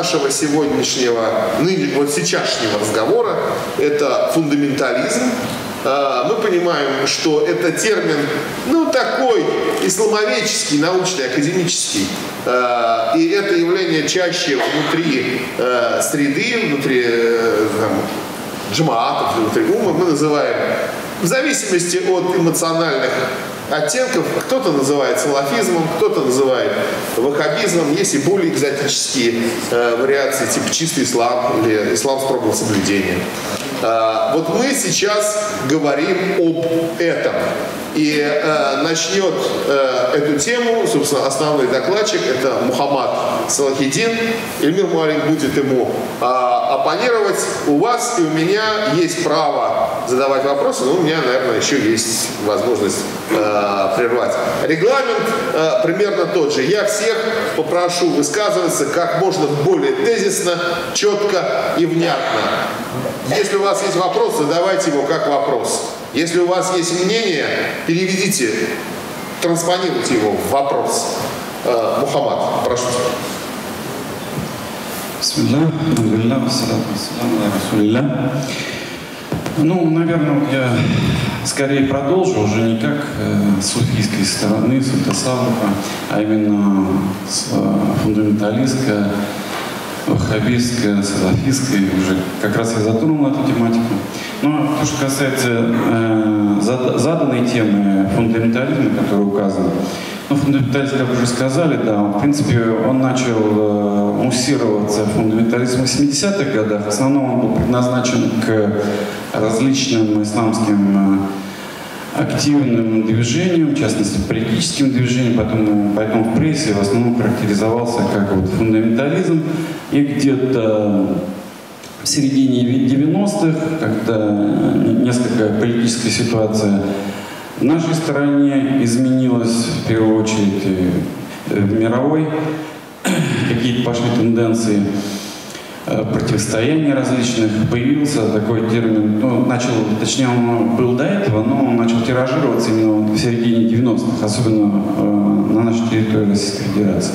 нашего сегодняшнего, вот сейчасшнего разговора – это фундаментализм. Мы понимаем, что это термин, такой исламоведческий, научный, академический. И это явление чаще внутри среды, внутри джамаатов, внутри умма мы называем, в зависимости от эмоциональных оттенков, кто-то называет салафизмом, кто-то называет ваххабизмом, есть и более экзотические вариации, типа чистый ислам или ислам строгого соблюдения. Вот мы сейчас говорим об этом. И начнет эту тему, собственно, основной докладчик, это Мухаммад Салахиддин. Эльмир Муалим будет ему оппонировать. У вас и у меня есть право задавать вопросы, но у меня, наверное, еще есть возможность прервать. Регламент примерно тот же. Я всех попрошу высказываться как можно более тезисно, четко и внятно. Если у вас есть вопрос, задавайте его как вопрос. Если у вас есть мнение, переведите, транспонируйте его в вопрос. Мухаммад, прошу. Наверное, я скорее продолжу уже не как с суфийской стороны, с тасаввуфа, а именно с фундаменталистской, ваххабистской, салафистской. Уже как раз я затронул эту тематику. Но то, что касается заданной темы фундаментализма, который указан, фундаментализм, как уже сказали, да, в принципе, он начал муссироваться, фундаментализм в 80-х годах. В основном он был предназначен к различным исламским активным движениям, в частности, политическим движениям, поэтому в прессе в основном характеризовался как фундаментализм. И где-то в середине 90-х, когда несколько политическая ситуация в нашей стране изменилась, в первую очередь в мировой, какие-то пошли тенденции противостояния различных, появился такой термин, он был до этого, но он начал тиражироваться именно в середине 90-х, особенно на нашей территории Российской Федерации.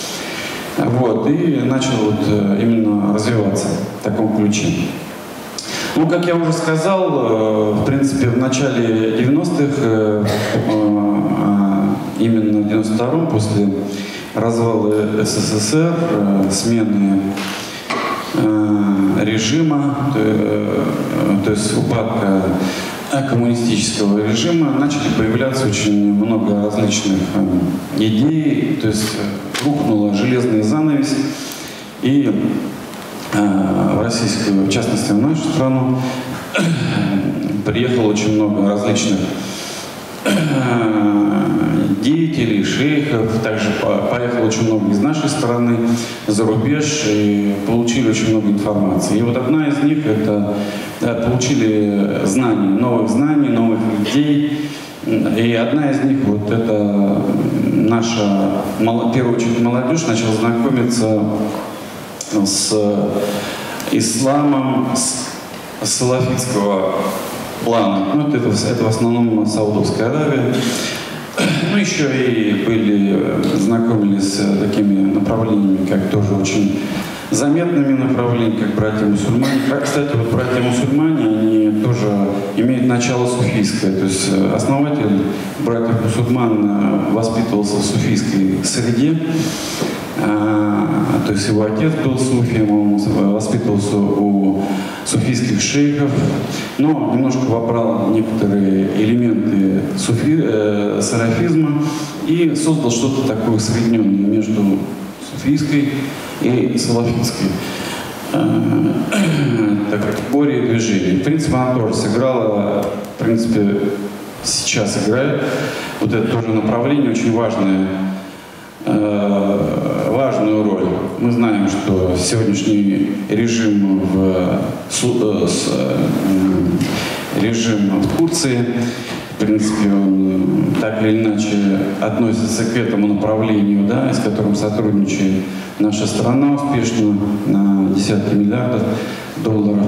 И начал именно развиваться в таком ключе. Как я уже сказал, в принципе, в начале 90-х, именно в 92-м, после развала СССР, смены режима, то есть упадка коммунистического режима, начали появляться очень много различных идей, то есть рухнула железная занавесь, и в российскую, в частности, в нашу страну, приехало очень много различных деятелей, шейхов, также поехало очень много из нашей страны за рубеж и получили очень много информации. И одна из них — это получили новых знаний, новых людей. И одна из них, это наша, в первую очередь, молодежь начала знакомиться с исламом с салафитского плана. Это в основном Саудовская Аравия. Еще и знакомились с такими направлениями, как тоже очень заметными направлениями, как братья-мусульмане. Кстати, братья-мусульмане, они тоже имеют начало суфийское. То есть основатель братьев-мусульман воспитывался в суфийской среде. То есть его отец был суфием, он воспитывался у суфийских шейхов, но немножко вобрал некоторые элементы салафизма и создал что-то такое усредненное между суфийской и салафитской категорией движений. В принципе, она тоже сыграла, в принципе, сейчас играет. Это тоже направление очень важное, важную роль. Мы знаем, что сегодняшний режим в Турции, в принципе, он так или иначе относится к этому направлению, с которым сотрудничает наша страна успешно на десятки миллиардов долларов.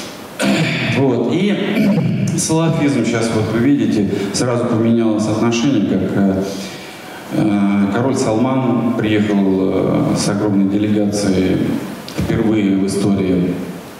И салафизм сейчас, вы видите, сразу поменялось отношение, как король Салман приехал с огромной делегацией впервые в истории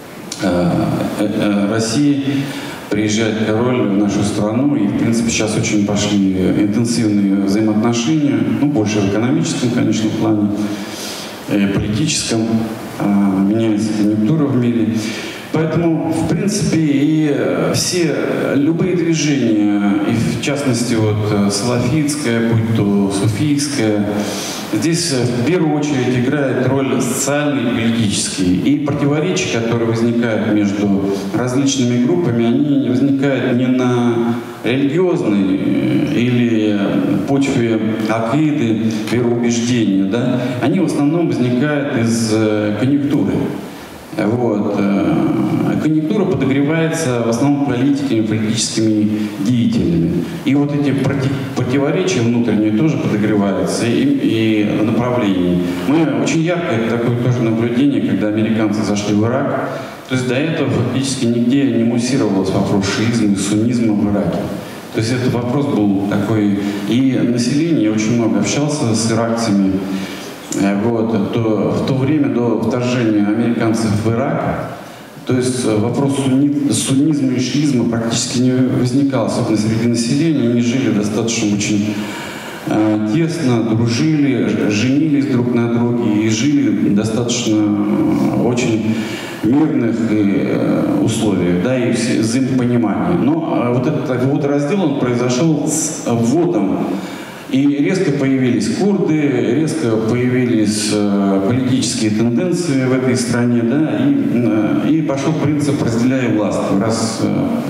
России приезжает король в нашу страну, и, в принципе, сейчас очень пошли интенсивные взаимоотношения, ну, больше в экономическом, конечно, плане, политическом, меняется конъюнктура в мире. Поэтому, в принципе, и все, любые движения, и в частности, вот, салафитское, будь то суфийское, здесь в первую очередь играет роль социальные и политические. И противоречия, которые возникают между различными группами, они возникают не на религиозной или почве акиды, вероубеждения, да? Они в основном возникают из конъюнктуры. Вот. Конъюнктура подогревается в основном политиками, политическими деятелями. И вот эти противоречия внутренние тоже подогреваются и направления. Мы очень яркое такое тоже наблюдение, когда американцы зашли в Ирак. То есть до этого фактически нигде не муссировался вопрос шиизма и суннизма в Ираке. То есть этот вопрос был такой. И население, я очень много общался с иракцами. Вот, в то время до вторжения американцев в Ирак, то есть вопрос суннизма и шиизма практически не возникал, особенно среди населения. Они жили достаточно очень тесно, дружили, женились друг на друге и жили достаточно очень мирных условиях, да, и взаимопонимания. Но вот этот вот раздел, он произошел с вводом. И резко появились курды, резко появились политические тенденции в этой стране, да, и пошел принцип «разделяй власть». Раз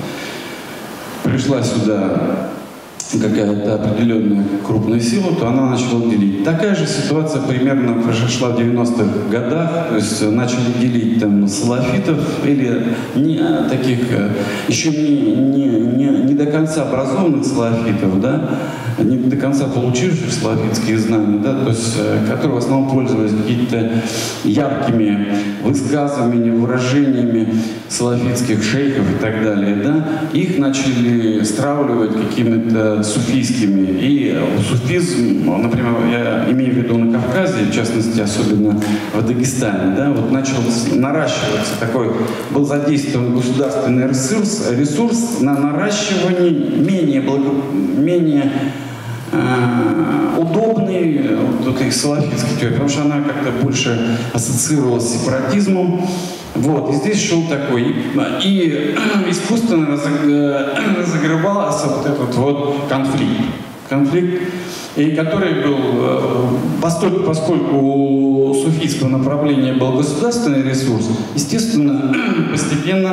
пришла сюда какая-то определенная крупная сила, то она начала делить. Такая же ситуация примерно произошла в 90-х годах, то есть начали делить там салафитов или не таких, еще не до конца образованных салафитов, да, не до конца получивших салафитские знания, да, то есть, которые в основном пользовались какими-то яркими высказываниями, выражениями салафитских шейхов и так далее, да, их начали стравливать какими-то суфийскими. И суфизм, например, я имею в виду на Кавказе, в частности, особенно в Дагестане, да, вот начал наращиваться такой, был задействован государственный ресурс на наращивание менее удобный вот этой салафитской теории, потому что она как-то больше ассоциировалась с сепаратизмом. Вот, и здесь шел такой, и искусственно разогревался вот этот вот конфликт, и который был, поскольку у суфийского направления был государственный ресурс, естественно, постепенно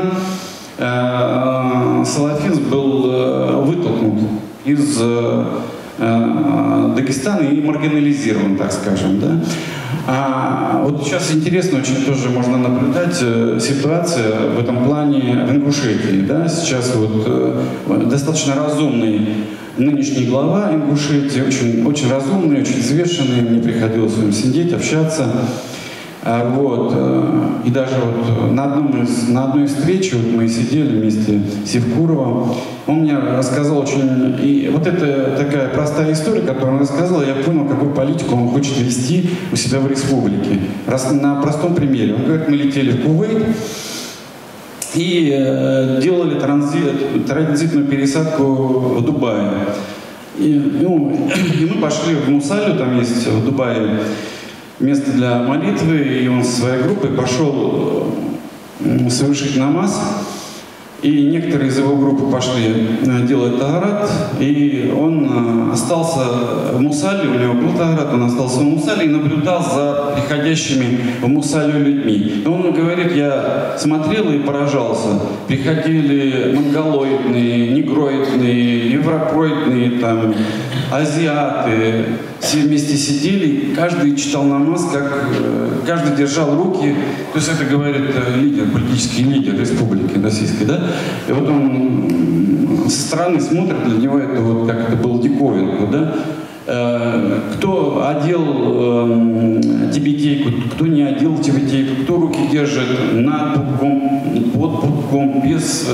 салафизм был вытолкнут из Дагестана и маргинализирован, так скажем, да. А вот сейчас интересно очень тоже можно наблюдать ситуация в этом плане в Ингушетии, да. Сейчас вот достаточно разумный нынешний глава Ингушетии, очень разумный, очень взвешенный, мне приходилось с ним сидеть, общаться. Вот. И даже вот на одной встрече вот мы сидели вместе с Евкуровым, он мне рассказал очень... И вот это такая простая история, которую он рассказал, я понял, какую политику он хочет вести у себя в республике. На простом примере. Он говорит, мы летели в Кувейт и делали транзитную пересадку в Дубае. И мы пошли в Мусалю, там есть в Дубае место для молитвы, и он со своей группой пошел совершить намаз. И некоторые из его группы пошли делать тахарат, и он остался в Мусале, у него был тахарат, он остался в Мусале и наблюдал за приходящими в Мусалю людьми. И он говорит, я смотрел и поражался. Приходили монголоидные, негроидные, европоидные, там, азиаты. Все вместе сидели, каждый читал намаз, каждый держал руки. То есть это говорит лидер, политический лидер республики российской, да? И вот он со стороны смотрит, для него это вот как это было диковинку, да? Кто одел тибетейку, кто не одел тибетейку, кто руки держит над пупком, под пупком, кругом, без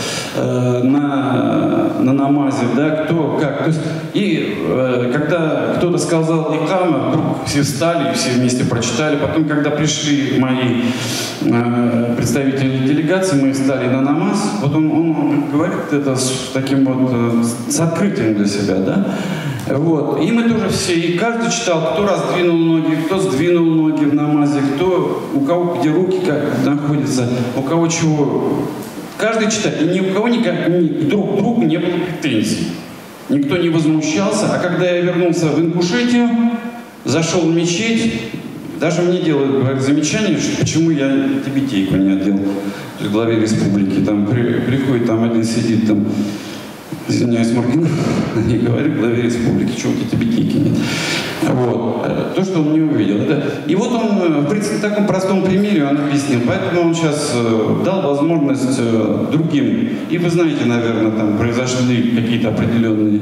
на намазе, да, кто как. То есть, и когда кто-то сказал икама, вдруг все встали, все вместе прочитали. Потом, когда пришли мои представители делегации, мы встали на намаз. Вот он говорит это с таким вот, с открытием для себя, да. Вот. И мы тоже все, и каждый читал, кто раздвинул ноги, кто сдвинул ноги в намазе, кто, у кого где руки как находятся, у кого чего. Каждый читает, и ни у кого друг к другу не было претензий. Никто не возмущался. А когда я вернулся в Ингушетию, зашел в мечеть, даже мне делают замечание, что почему я тибетейку не одел в главе республики. Там приходит, там один сидит, там, извиняюсь, Маргин, и говорит главе республики, что у тебя тибетейки нет. Вот. То, что он не увидел. И вот он, в принципе, в таком простом примере он объяснил. Поэтому он сейчас дал возможность другим. И вы знаете, наверное, там произошли какие-то определенные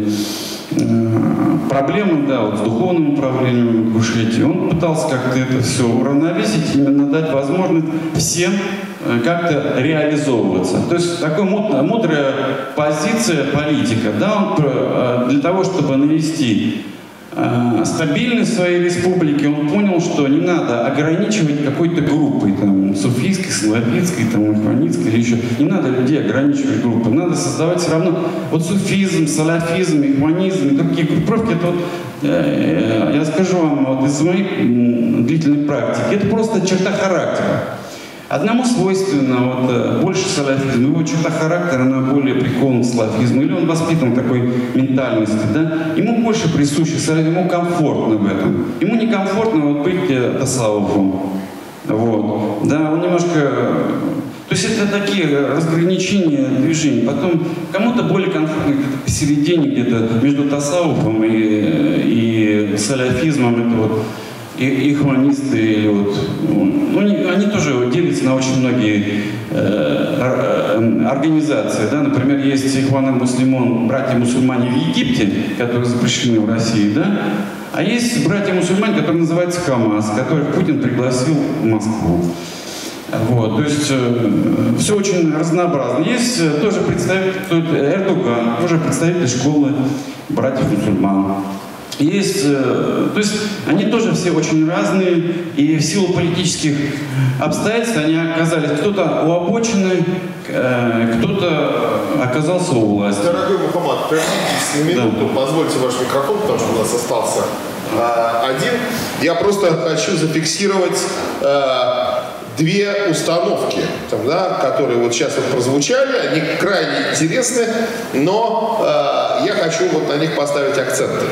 проблемы, да, вот с духовным управлением в Ингушетии. Он пытался как-то это все уравновесить, именно дать возможность всем как-то реализовываться. То есть такая мудрая позиция политика, да, он для того, чтобы навести стабильность своей республики, он понял, что не надо ограничивать какой-то группой, там, суфийской, салафитской, там, ихванитской или еще. Не надо людей ограничивать группой. Надо создавать все равно вот суфизм, салафизм, ихванизм и другие группировки. Это вот, я скажу вам, вот из моей длительной практики, это просто черта характера. Одному свойственно вот, больше салафизм, его черта характера, она более прикована к салафизму, или он воспитан такой ментальности, да? Ему больше присуще салафизм, ему комфортно в этом. Ему некомфортно вот быть тасаввуфом. Вот. Да, он немножко... То есть это такие разграничения движений. Потом кому-то более комфортно где-то посередине, где-то между тасаввуфом и салафизмом, это вот и ихванисты, или вот, ну, они тоже делятся на очень многие организации. Да? Например, есть ихван-аль-муслимон, братья-мусульмане в Египте, которые запрещены в России, да? А есть братья-мусульмане, которые называются ХАМАС, которых Путин пригласил в Москву. Вот, то есть все очень разнообразно. Есть тоже представитель Эрдоган, тоже представитель школы братьев-мусульман. Есть, то есть они тоже все очень разные, и в силу политических обстоятельств они оказались кто-то у обочины, кто-то оказался у власти. Дорогой Мухаммад, прервитесь на минуту, да. Позвольте ваш микрофон, потому что у нас остался один. Я просто хочу зафиксировать две установки, там, да, которые вот сейчас вот прозвучали, они крайне интересны, но я хочу вот на них поставить акценты.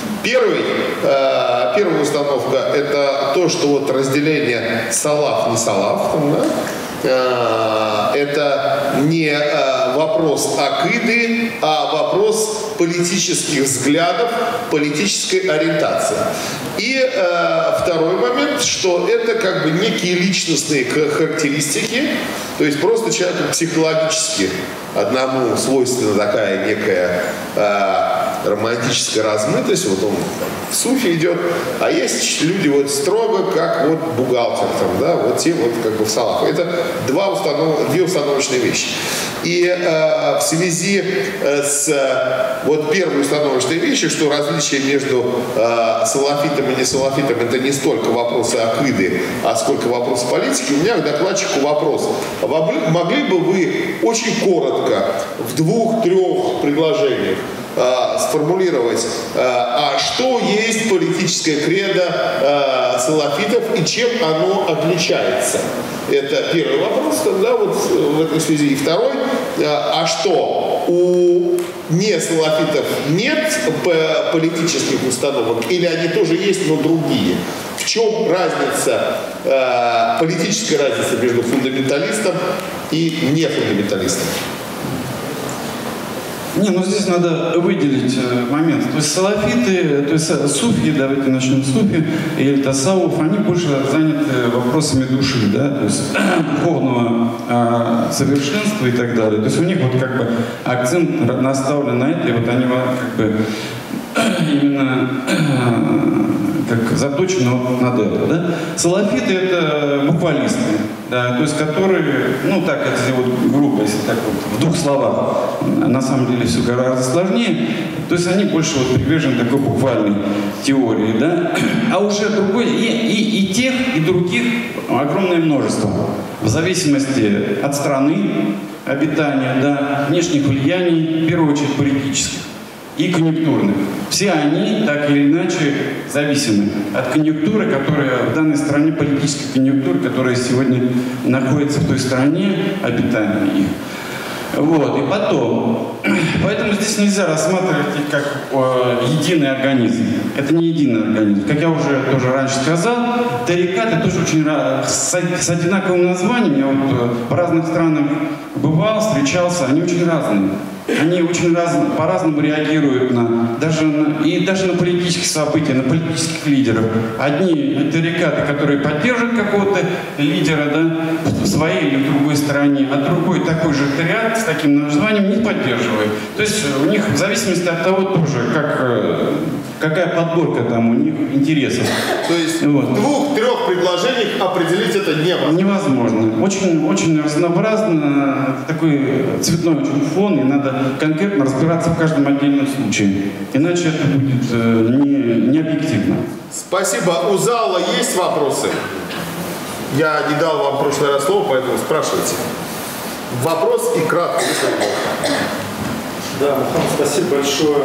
Первая установка – это то, что вот разделение салаф не салаф, там, да, это не вопрос акиды, а вопрос политических взглядов, политической ориентации. И второй момент, что это как бы некие личностные характеристики, то есть просто человеку психологически одному свойственна такая некая романтическая размытость, вот он в суфи идет, а есть люди вот строго, как вот бухгалтер, там, да, вот те вот как бы в салаф. Это две установочные вещи. И в связи с вот первой установочной вещью, что различие между салафитом и не салафитом это не столько вопросы акиды, а сколько вопросы политики, у меня к докладчику вопрос. Могли бы вы очень коротко, в 2-3 предложениях сформулировать, а что есть политическое кредо салафитов и чем оно отличается? Это первый вопрос, да, вот в этой связи. И второй, а что у несалафитов нет политических установок или они тоже есть, но другие? В чем разница, политическая разница между фундаменталистом и нефундаменталистом? Не, ну здесь надо выделить момент. То есть салафиты, то есть суфи, давайте начнем с суфи, или тасаввуф, они больше заняты вопросами души, да, то есть духовного совершенства и так далее. То есть у них вот как бы акцент наставлен на это, и вот они как бы именно как заточены вот над это, да. Салафиты — это буквалисты, да, то есть которые, ну так, если вот грубо, если в двух словах. На самом деле все гораздо сложнее. То есть они больше вот привержены такой буквальной теории, да. А уже другой, и тех, и других огромное множество. В зависимости от страны обитания, да, внешних влияний, в первую очередь политических и конъюнктурных. Все они, так или иначе, зависимы от конъюнктуры, которая в данной стране, политической конъюнктуры, которая сегодня находится в той стране обитания их. Вот, и потом, поэтому здесь нельзя рассматривать их как единый организм. Это не единый организм. Как я уже тоже раньше сказал, тарикаты тоже очень с одинаковым названием. Я вот в разных странах бывал, встречался, они очень разные. Они очень по-разному реагируют даже на политические события, на политических лидеров. Одни тарикаты, которые поддерживают какого-то лидера, да, в своей или в другой стране, а другой такой же тариат с таким названием не поддерживает. То есть у них в зависимости от того тоже, какая подборка там у них интересов. То есть вот. В двух-трех предложениях определить это невозможно. Невозможно. Очень разнообразно, такой цветной очень фон, и надо конкретно разбираться в каждом отдельном случае. Иначе это будет не объективно. Спасибо. У зала есть вопросы? Я не дал вам в прошлый раз слово, поэтому спрашивайте. Вопрос и кратко, если можно. Да, Мухаммад, спасибо большое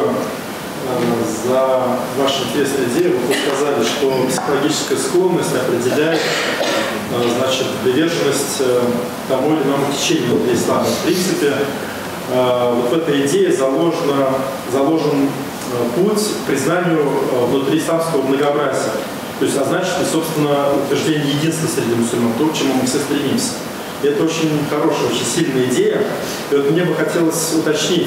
за ваши интересные идеи. Вы сказали, что психологическая склонность определяет, значит, приверженность тому или иному течению ислама. В принципе, вот в этой идее заложен путь к признанию внутри исламского многообразия. То есть, а значит, и, собственно, утверждение единства среди мусульман, то, к чему мы все стремимся. И это очень хорошая, очень сильная идея. И вот мне бы хотелось уточнить,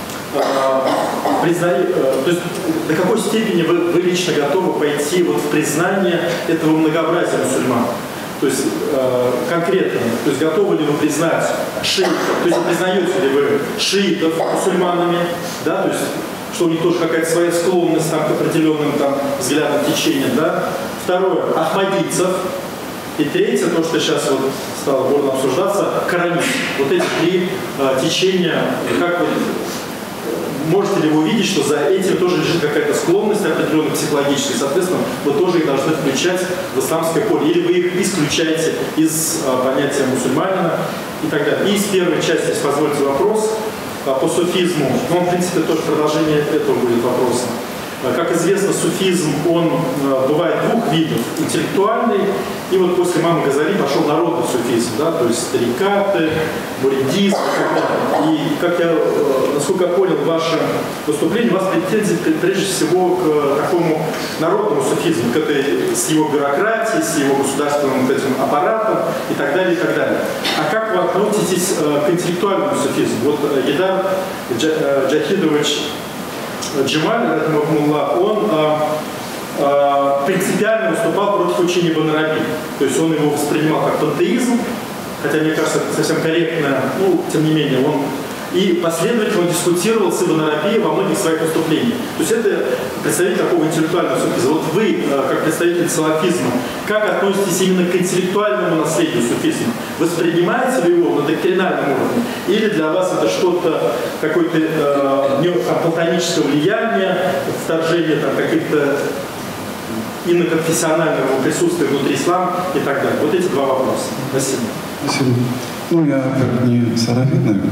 то есть до какой степени вы лично готовы пойти вот в признание этого многообразия мусульман? То есть конкретно, то есть готовы ли вы признать шиитов, то есть признаете ли вы шиитов мусульманами, да, то есть что у них тоже какая-то своя склонность там, к определенным там, взглядам, течениям, да. Второе, ахмадийцев. И третье, то, что сейчас вот стало бурно обсуждаться, коранизм. Вот эти три течения, как вот можете ли вы увидеть, что за этим тоже лежит какая-то склонность определенная психологическая, соответственно, вы тоже их должны включать в исламское поле, или вы их исключаете из понятия мусульманина и так далее. И из первой части, если позволите вопрос, по суфизму, ну, в принципе, тоже продолжение этого будет вопроса. Как известно, суфизм, он бывает двух видов. Интеллектуальный, и вот после имама Газали пошел народный суфизм, да, то есть тарикаты, муридизм и так далее. И, как я, насколько я понял ваше выступление, у вас претензии прежде всего к такому народному суфизму, к этой, с его бюрократией, с его государственным вот этим аппаратом и так далее, и так далее. А как вы относитесь к интеллектуальному суфизму? Вот Идар Джахидович Джемаль, он принципиально выступал против учения Ибн Араби. То есть он его воспринимал как пантеизм, хотя, мне кажется, это совсем корректно, ну, тем не менее, он и последовательно дискутировал с Ибн Араби во многих своих выступлениях. То есть это представитель такого интеллектуального суфизма. Вот вы, как представитель салафизма, как относитесь именно к интеллектуальному наследию суфизма? Воспринимаете ли его на доктринальном уровне? Или для вас это что-то, какое-то платоническое влияние, вторжение там, каких-то иноконфессионального присутствия внутри ислама и так далее? Вот эти два вопроса. Спасибо. Спасибо. Ну, я как не салафит, наверное.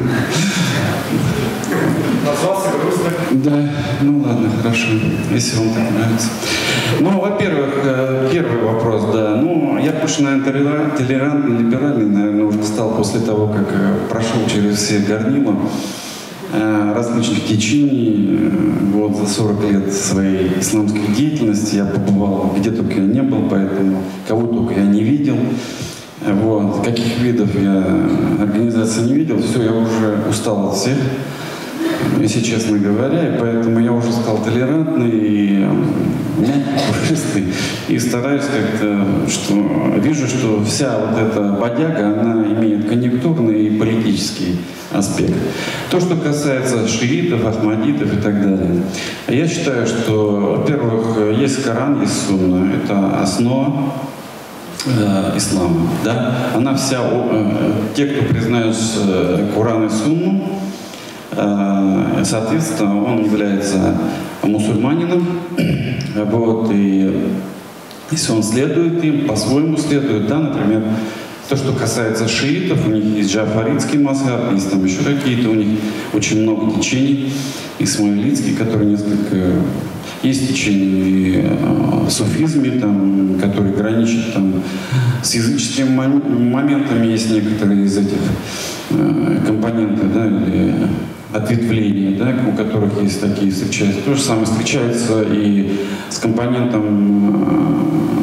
Назвался грустно. Да, ну ладно, хорошо, если вам так нравится. Ну, во-первых, первый вопрос, да. Ну, я больше, наверное, толерантный, либеральный, наверное, уже стал после того, как прошел через все горнила различных течений. Вот за 40 лет своей исламской деятельности я побывал где только я не был, поэтому кого только я не видел. Вот. Каких видов я организаций не видел, все, я уже устал от всех, если честно говоря, и поэтому я уже стал толерантный и мягкий, пушистый, и стараюсь как-то, что вижу, что вся вот эта бодяга, она имеет конъюнктурный и политический аспект. То, что касается шиитов, ахмадитов и так далее. Я считаю, что, во-первых, есть Коран, есть Сунна, это основа ислама, да, она вся, те, кто признают Коран и Сунну, соответственно, он является мусульманином, вот, и если он следует им, по-своему следует, да, например, то, что касается шиитов, у них есть джафаритский мазхаб, есть там еще какие-то, у них очень много течений, исмаилитский, который несколько... Есть течение в суфизме, там, которые граничат там, с языческими моментами, есть некоторые из этих компонентов, да, или ответвления, да, у которых есть такие встречаются. То же самое встречается и с компонентом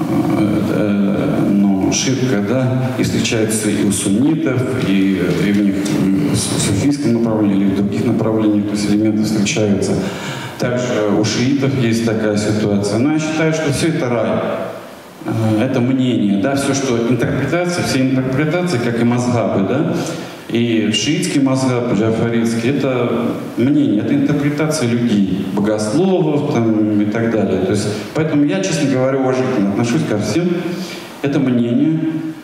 ширка, да, и встречается и у суннитов, и в них в суфийском направлении, или в других направлениях, то есть элементы встречаются. Также у шиитов есть такая ситуация. Но я считаю, что все это рай. Это мнение, да, все, что интерпретация, все интерпретации, как и мазхабы, да, и шиитский мазхаб, джафаритский, это мнение, это интерпретация людей, богословов там, и так далее. То есть, поэтому я, честно говоря, уважительно отношусь ко всем. Это мнение.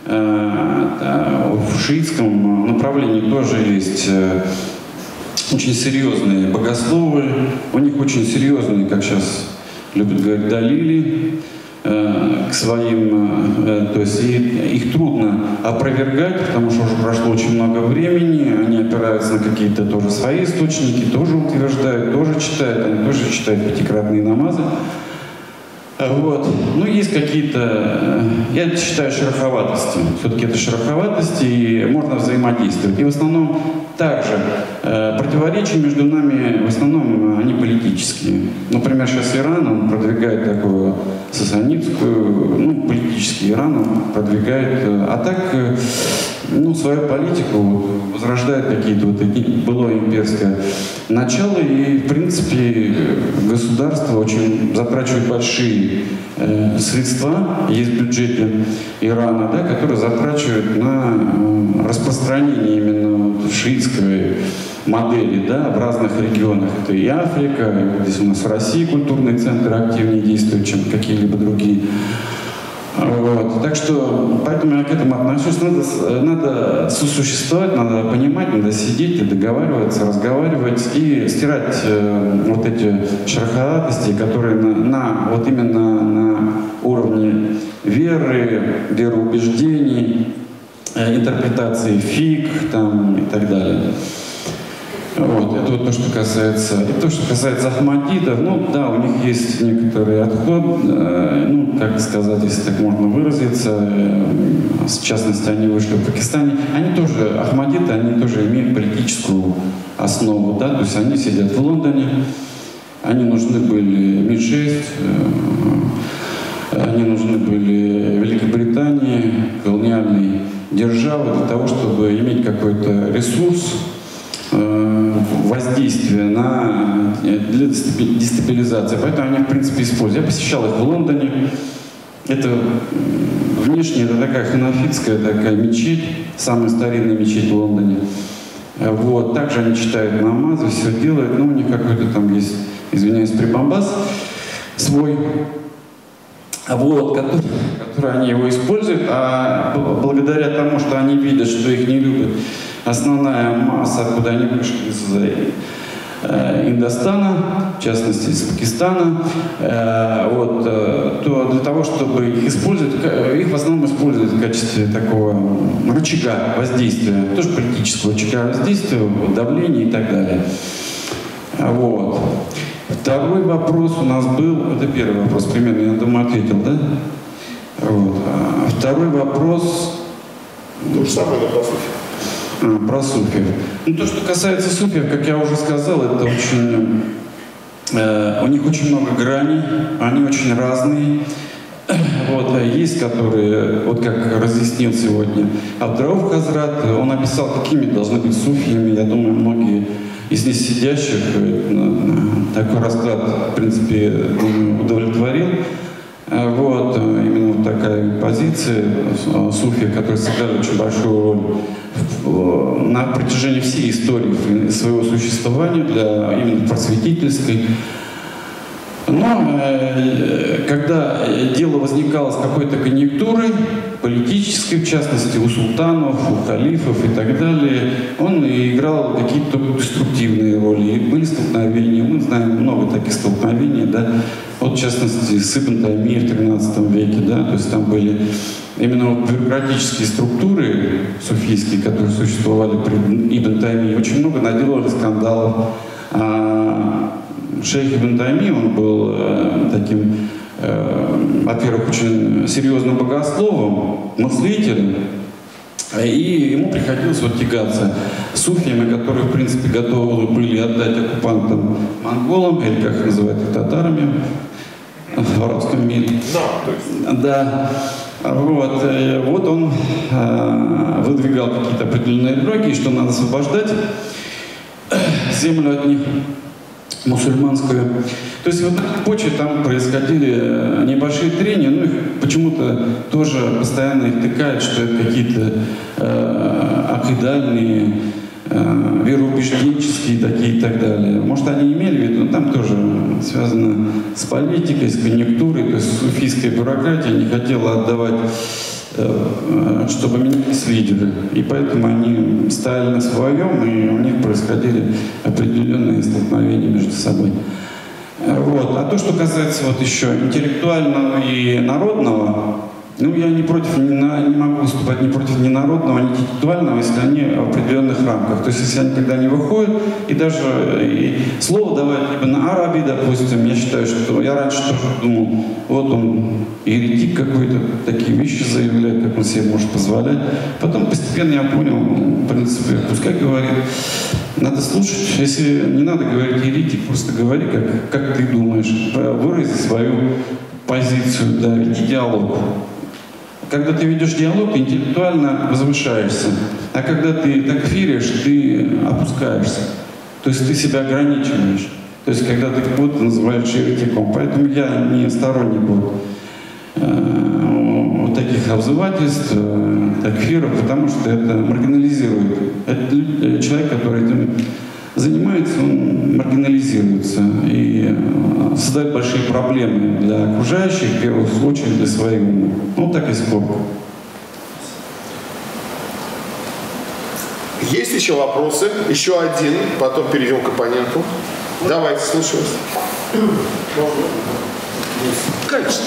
В шиитском направлении тоже есть очень серьезные богословы, у них очень серьезные, как сейчас любят говорить, далили к своим, то есть их трудно опровергать, потому что уже прошло очень много времени, они опираются на какие-то тоже свои источники, тоже утверждают, тоже читают, они тоже читают пятикратные намазы. Вот. Ну, есть какие-то, я считаю, шероховатости. Все-таки это шероховатости, и можно взаимодействовать. И в основном также противоречия между нами, в основном, они политические. Например, сейчас Иран, он продвигает такую сасанидскую, ну, политический Иран он продвигает, а так, ну, свою политику возрождает какие-то вот эти былое имперское начало, и, в принципе, государство очень затрачивает большие средства, есть в бюджете Ирана, да, которые затрачивают на распространение именно шиитской модели, да, в разных регионах. Это и Африка, здесь у нас в России культурные центры активнее действуют, чем какие-либо другие. Вот. Так что, поэтому я к этому отношусь. Надо сосуществовать, надо понимать, надо сидеть и договариваться, разговаривать и стирать вот эти шероховатости, которые вот именно на уровне веры, вероубеждений, интерпретации фиг там, и так далее. Вот, это вот то, что касается. И то, что касается ахмадитов, ну да, у них есть некоторый отход, ну, как сказать, если так можно выразиться, в частности, они вышли в Пакистане. Они тоже, ахмадиты, они тоже имеют политическую основу, да, то есть они сидят в Лондоне, они нужны были МИ-6, они нужны были Великобритании, колониальной державы для того, чтобы иметь какой-то ресурс, воздействие для дестабилизации. Поэтому они, в принципе, используют. Я посещал их в Лондоне. Это внешне это такая ханафитская такая мечеть, самая старинная мечеть в Лондоне. Вот. Также они читают намазы, все делают. Но у них какой-то там есть, извиняюсь, прибамбас свой, вот, который они его используют. А благодаря тому, что они видят, что их не любят основная масса, откуда они вышли из Индостана, в частности из Пакистана, вот, то для того, чтобы их использовать, их в основном используют в качестве такого рычага воздействия, тоже политического рычага воздействия, давления и так далее. Вот. Второй вопрос у нас был, это первый вопрос, примерно, я думаю, ответил, да? Вот. А второй вопрос... То же самое, но по сути. Про суфиев. Ну, то, что касается суфиев, как я уже сказал, это очень... у них очень много граней, они очень разные. Вот, есть, которые, вот как разъяснил сегодня Абдрауф Хазрат, он описал, какими должны быть суфиями. Я думаю, многие из здесь сидящих такой расклад, в принципе, удовлетворил. Вот, именно вот такая позиция суфиев, которые сыграли очень большую роль на протяжении всей истории своего существования, именно просветительской. Но когда дело возникало с какой-то конъюнктурой, политической, в частности, у султанов, у халифов и так далее, он играл какие-то деструктивные роли. И были столкновения, мы знаем много таких столкновений, да, вот, в частности, с Ибн Таймией в 13 веке, да, то есть там были именно вот бюрократические структуры суфийские, которые существовали при Ибн Таймии, очень много наделали скандалов. А шейх Ибн Тайми, он был таким, во-первых, очень серьезным богословом, мыслителем, и ему приходилось вот тягаться с суфиями, которые, в принципе, готовы были отдать оккупантам монголам, или, как их называют, татарами в арабском мире. Да. Вот он выдвигал какие-то определенные идеологии, что надо освобождать землю от них, мусульманскую. То есть вот на этой почве там происходили небольшие трения, но их почему-то тоже постоянно их тыкают, что это какие-то акидальные, вероубежденческие такие и так далее. Может, они имели в виду, но там тоже связано с политикой, с конъюнктурой, то есть суфийская бюрократия не хотела отдавать, чтобы менялись лидеры. И поэтому они стояли на своем, и у них происходили определенные столкновения между собой. Вот. А то, что касается вот еще интеллектуального и народного, ну, я не могу выступать ни против ни народного, ни интеллектуального, если они в определенных рамках. То есть, если они когда не выходят, и даже слово давать либо на арабе, допустим, я считаю, что я раньше тоже думал, вот он еретик какой-то, такие вещи заявляет, как он себе может позволять. Потом постепенно я понял, в принципе, пускай говорит, надо слушать. Если не надо говорить еретик, просто говори, как ты думаешь, вырази свою позицию, да, веди диалог. Когда ты ведешь диалог, ты интеллектуально возвышаешься. А когда ты такфиришь, ты опускаешься. То есть ты себя ограничиваешь. То есть когда ты кого-то называешь еретиком. Поэтому я не сторонник вот таких обзывательств, такфиров, потому что это маргинализирует. Это человек, который этим занимается, он маргинализируется и создает большие проблемы для окружающих, в первую очередь для своих умов. Ну, так и сколько. Есть еще вопросы? Еще один, потом перейдем к оппоненту. Давайте, слушаю вас. Конечно.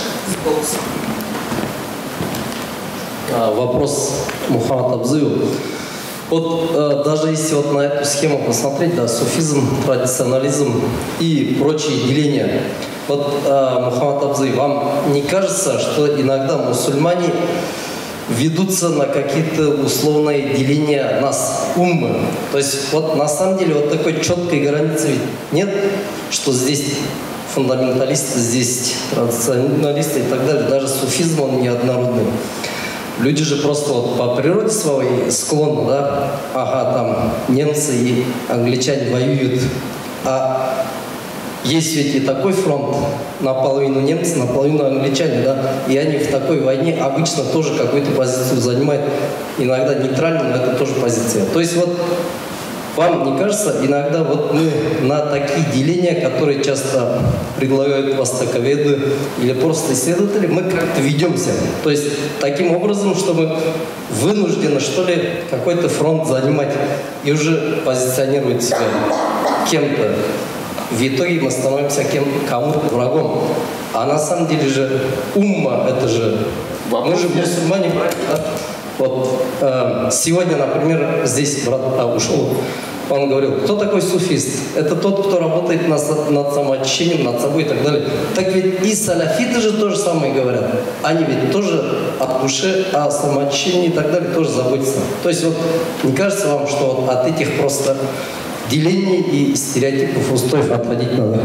Вопрос Мухаммад Абзыеву. Вот даже если вот на эту схему посмотреть, да, суфизм, традиционализм и прочие деления. Вот, Мухаммад Абзыев, вам не кажется, что иногда мусульмане ведутся на какие-то условные деления нас, уммы? То есть вот на самом деле вот такой четкой границы ведь нет, что здесь фундаменталисты, здесь традиционалисты и так далее. Даже суфизм, он неоднородный. Люди же просто вот по природе своей склонны, да, ага, там немцы и англичане воюют, а есть ведь и такой фронт, наполовину немцы, наполовину англичане, да, и они в такой войне обычно тоже какую-то позицию занимают, иногда нейтральную, но это тоже позиция. То есть вот вам не кажется, иногда вот мы на такие деления, которые часто предлагают востоковеды или просто исследователи, мы как-то ведемся. То есть таким образом, чтобы вынуждены, что ли, какой-то фронт занимать и уже позиционировать себя кем-то. В итоге мы становимся кому-то врагом. А на самом деле же умма, это же... Мы же мусульмане, да? Вот сегодня, например, здесь брат ушел, он говорил, кто такой суфист? Это тот, кто работает над самоочищением, над собой и так далее. Так ведь и салафиты же то же самое говорят. Они ведь тоже о душе, о самоочищении и так далее тоже заботятся. То есть вот не кажется вам, что вот от этих просто делений и стереотипов, устоев отходить надо?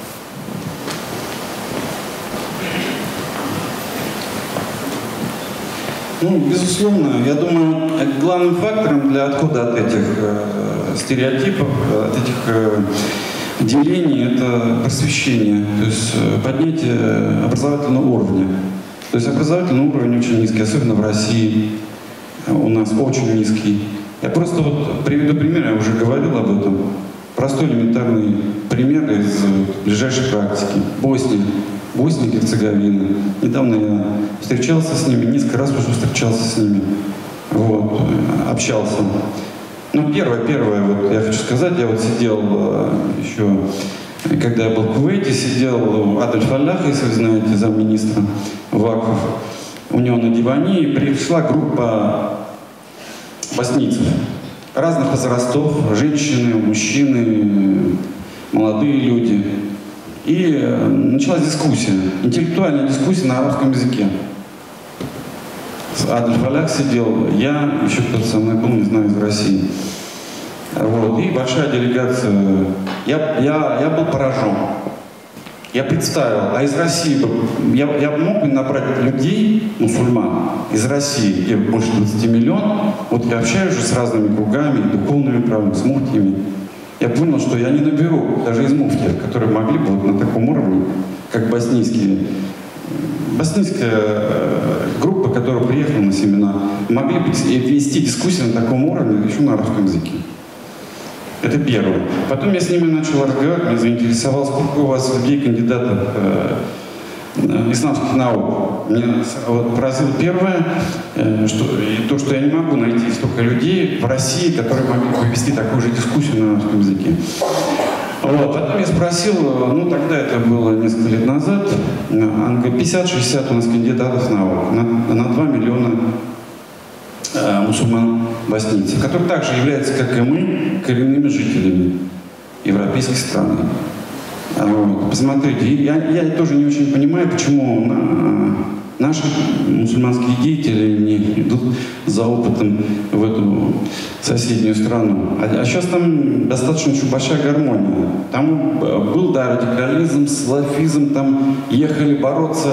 Ну, безусловно, я думаю, главным фактором для отхода от этих стереотипов, от этих делений, это просвещение, то есть поднятие образовательного уровня. То есть образовательный уровень очень низкий, особенно в России у нас очень низкий. Я просто вот приведу пример, я уже говорил об этом. Простой элементарный пример из ближайшей практики. Босния. Боснии и Герцеговины. Недавно я встречался с ними, несколько раз уже встречался с ними, вот, общался. Ну, первое, вот я хочу сказать, я вот сидел еще, когда я был в Кувейте, сидел Адель Фаллах, если вы знаете, замминистра Вакфов, у него на диване, и пришла группа боснийцев разных возрастов, женщины, мужчины, молодые люди. И началась дискуссия, интеллектуальная дискуссия на арабском языке. Адель Фаллах сидел, я, еще кто-то со мной был, не знаю, из России. Вот, и большая делегация. Я был поражен. Я представил, а из России я мог бы набрать людей, мусульман, из России, где больше 20 миллионов. Вот я общаюсь уже с разными кругами, духовными правами, с муфтиями. Я понял, что я не наберу даже из муфтиев, которые могли бы вот на таком уровне, как боснийская группа, которая приехала на семинар, могли бы вести дискуссию на таком уровне, еще на арабском языке. Это первое. Потом я с ними начал разговаривать, меня заинтересовало, сколько у вас людей, кандидатов исламских наук. Меня вот поразило первое, что я не могу найти столько людей в России, которые могли бы вести такую же дискуссию на арабском языке. Вот. Потом я спросил, ну тогда это было несколько лет назад, 50-60 у нас кандидатов наук на 2 миллиона мусульман-боснийцев, которые также являются, как и мы, коренными жителями европейской страны. Вот. Посмотрите, я тоже не очень понимаю, почему наши мусульманские деятели не идут за опытом в эту соседнюю страну. А сейчас там достаточно очень большая гармония. Там был, да, радикализм, салафизм, там ехали бороться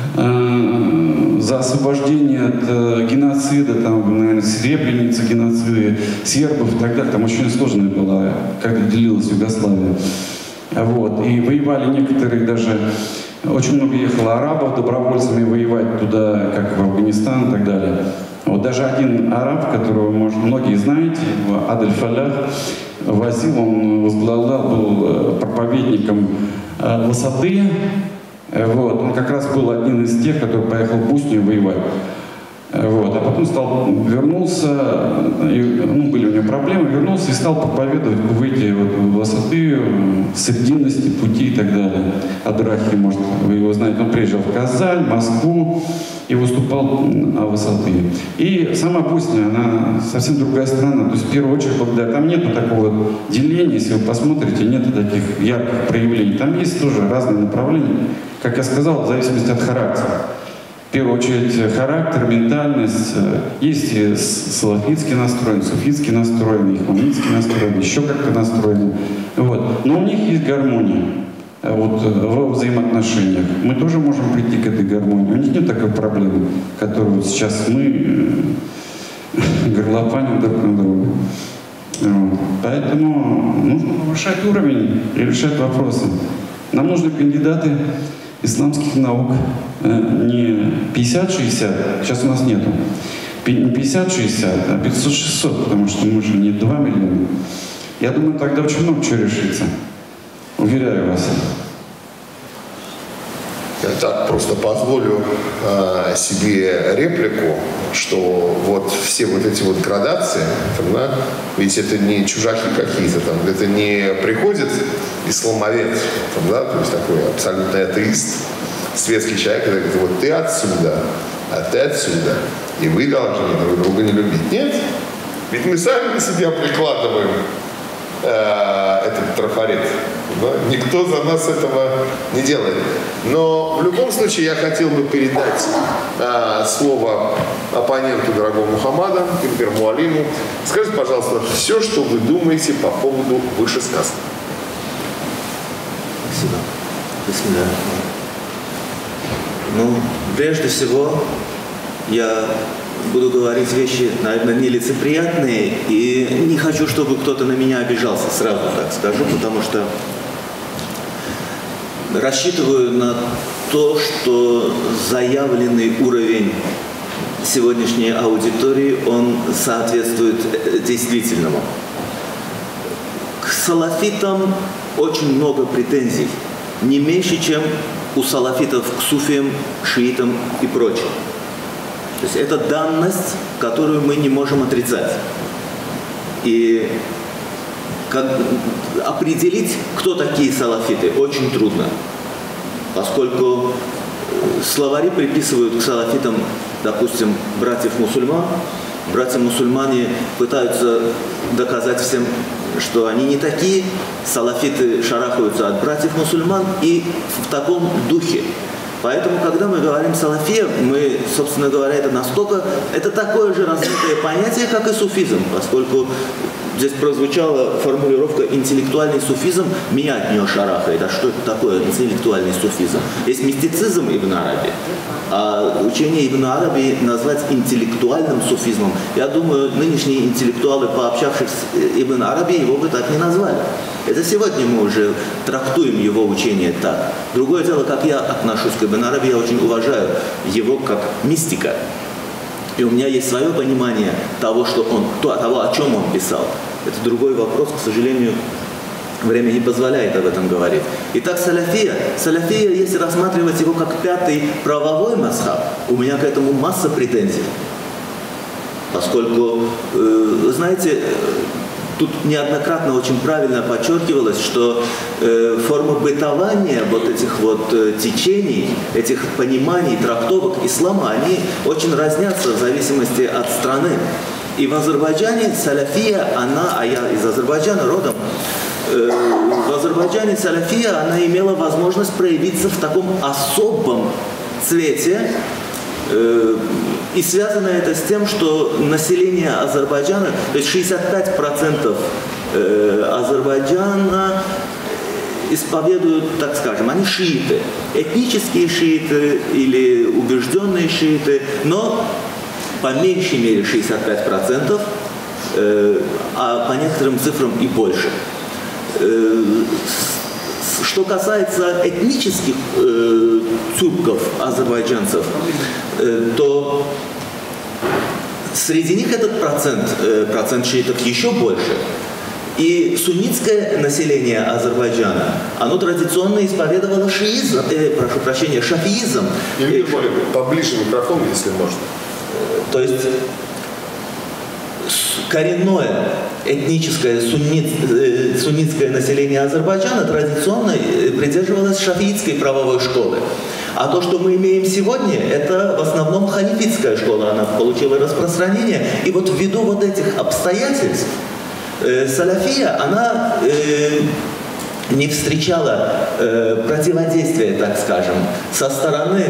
за освобождение от геноцида, там, наверное, Сребреница, геноциды сербов и так далее. Там очень сложная была, когда делилась Югославия. Вот. И воевали некоторые даже, очень много ехало арабов добровольцами воевать туда, как в Афганистан и так далее. Вот даже один араб, которого, может, многие знаете, Адель Фаллах, возил, он возглавлял, был проповедником высоты. Вот. Он как раз был один из тех, который поехал в Боснию воевать. Вот. А потом вернулся, ну, были у него проблемы, вернулся и стал проповедовать в Кувейте высоты, срединности, пути и так далее. Адрахи, может, вы его знаете, он приезжал в Казань, Москву и выступал о высоты. И сама Босния, она совсем другая страна. То есть в первую очередь, когда там нету такого деления, если вы посмотрите, нету таких ярких проявлений. Там есть тоже разные направления, как я сказал, в зависимости от характера. В первую очередь характер, ментальность. Есть и салафитский настроен, суфитский настроен, ихванитский настроен, еще как-то настроен. Вот. Но у них есть гармония вот, во взаимоотношениях. Мы тоже можем прийти к этой гармонии. У них нет такой проблемы, которую вот сейчас мы горлопаним друг на друга. Вот. Поэтому нужно повышать уровень и решать вопросы. Нам нужны кандидаты исламских наук, не 50-60, сейчас у нас нету, не 50-60, а 500-600, потому что мы же не 2 миллиона. Я думаю, тогда очень много чего решится. Уверяю вас. Я так просто позволю себе реплику, что вот все вот эти вот градации, да, ведь это не чужаки какие-то там, это не приходит исламовед, там, да, то есть такой абсолютный атеист, светский человек, который говорит, вот ты отсюда, а ты отсюда, и вы должны друг друга не любить. Нет, ведь мы сами на себя прикладываем этот трафарет. Да? Никто за нас этого не делает. Но в любом случае я хотел бы передать слово оппоненту дорогого Мухаммада, Ильбер Муалиму. Скажите, пожалуйста, все, что вы думаете по поводу вышесказанного. Спасибо. Бисмилля. Ну, прежде всего, я буду говорить вещи, наверное, нелицеприятные, и не хочу, чтобы кто-то на меня обижался, сразу так скажу, потому что рассчитываю на то, что заявленный уровень сегодняшней аудитории, он соответствует действительному. К салафитам очень много претензий, не меньше, чем у салафитов к суфиям, шиитам и прочим. То есть это данность, которую мы не можем отрицать. И определить, кто такие салафиты, очень трудно, поскольку словари приписывают к салафитам, допустим, братьев-мусульман. Братья-мусульмане пытаются доказать всем, что они не такие. Салафиты шарахаются от братьев-мусульман и в таком духе. Поэтому, когда мы говорим салафия, мы, собственно говоря, это такое же размытое понятие, как и суфизм, поскольку здесь прозвучала формулировка «интеллектуальный суфизм», меня от нее шарахает. А что это такое интеллектуальный суфизм? Есть мистицизм Ибн Араби, а учение Ибн Араби назвать интеллектуальным суфизмом, я думаю, нынешние интеллектуалы, пообщавшись с Ибн Араби, его бы так не назвали. Это сегодня мы уже трактуем его учение так. Другое дело, как я отношусь к Ибн Араби, я очень уважаю его как мистика. И у меня есть свое понимание того, о чем он писал. Это другой вопрос, к сожалению, время не позволяет об этом говорить. Итак, салафия, если рассматривать его как пятый правовой мазхаб, у меня к этому масса претензий. Поскольку, знаете, тут неоднократно очень правильно подчеркивалось, что форма бытования вот этих вот течений, этих пониманий, трактовок ислама, они очень разнятся в зависимости от страны. И в Азербайджане салафия, а я из Азербайджана родом, в Азербайджане салафия, она имела возможность проявиться в таком особом цвете. И связано это с тем, что население Азербайджана, то есть 65% Азербайджана исповедуют, так скажем, они шииты, этнические шииты или убежденные шииты, но по меньшей мере 65%, а по некоторым цифрам и больше. Что касается этнических тюрков, азербайджанцев, то среди них этот процент шиитов еще больше. И суннитское население Азербайджана, оно традиционно исповедовало шиизм, шафиизм. Поближе микрофон, если можно. То есть коренное этническое суннитское население Азербайджана традиционно придерживалось шафиитской правовой школы. А то, что мы имеем сегодня, это в основном ханифитская школа, она получила распространение. И вот ввиду вот этих обстоятельств салафия, она не встречала противодействия, так скажем, со стороны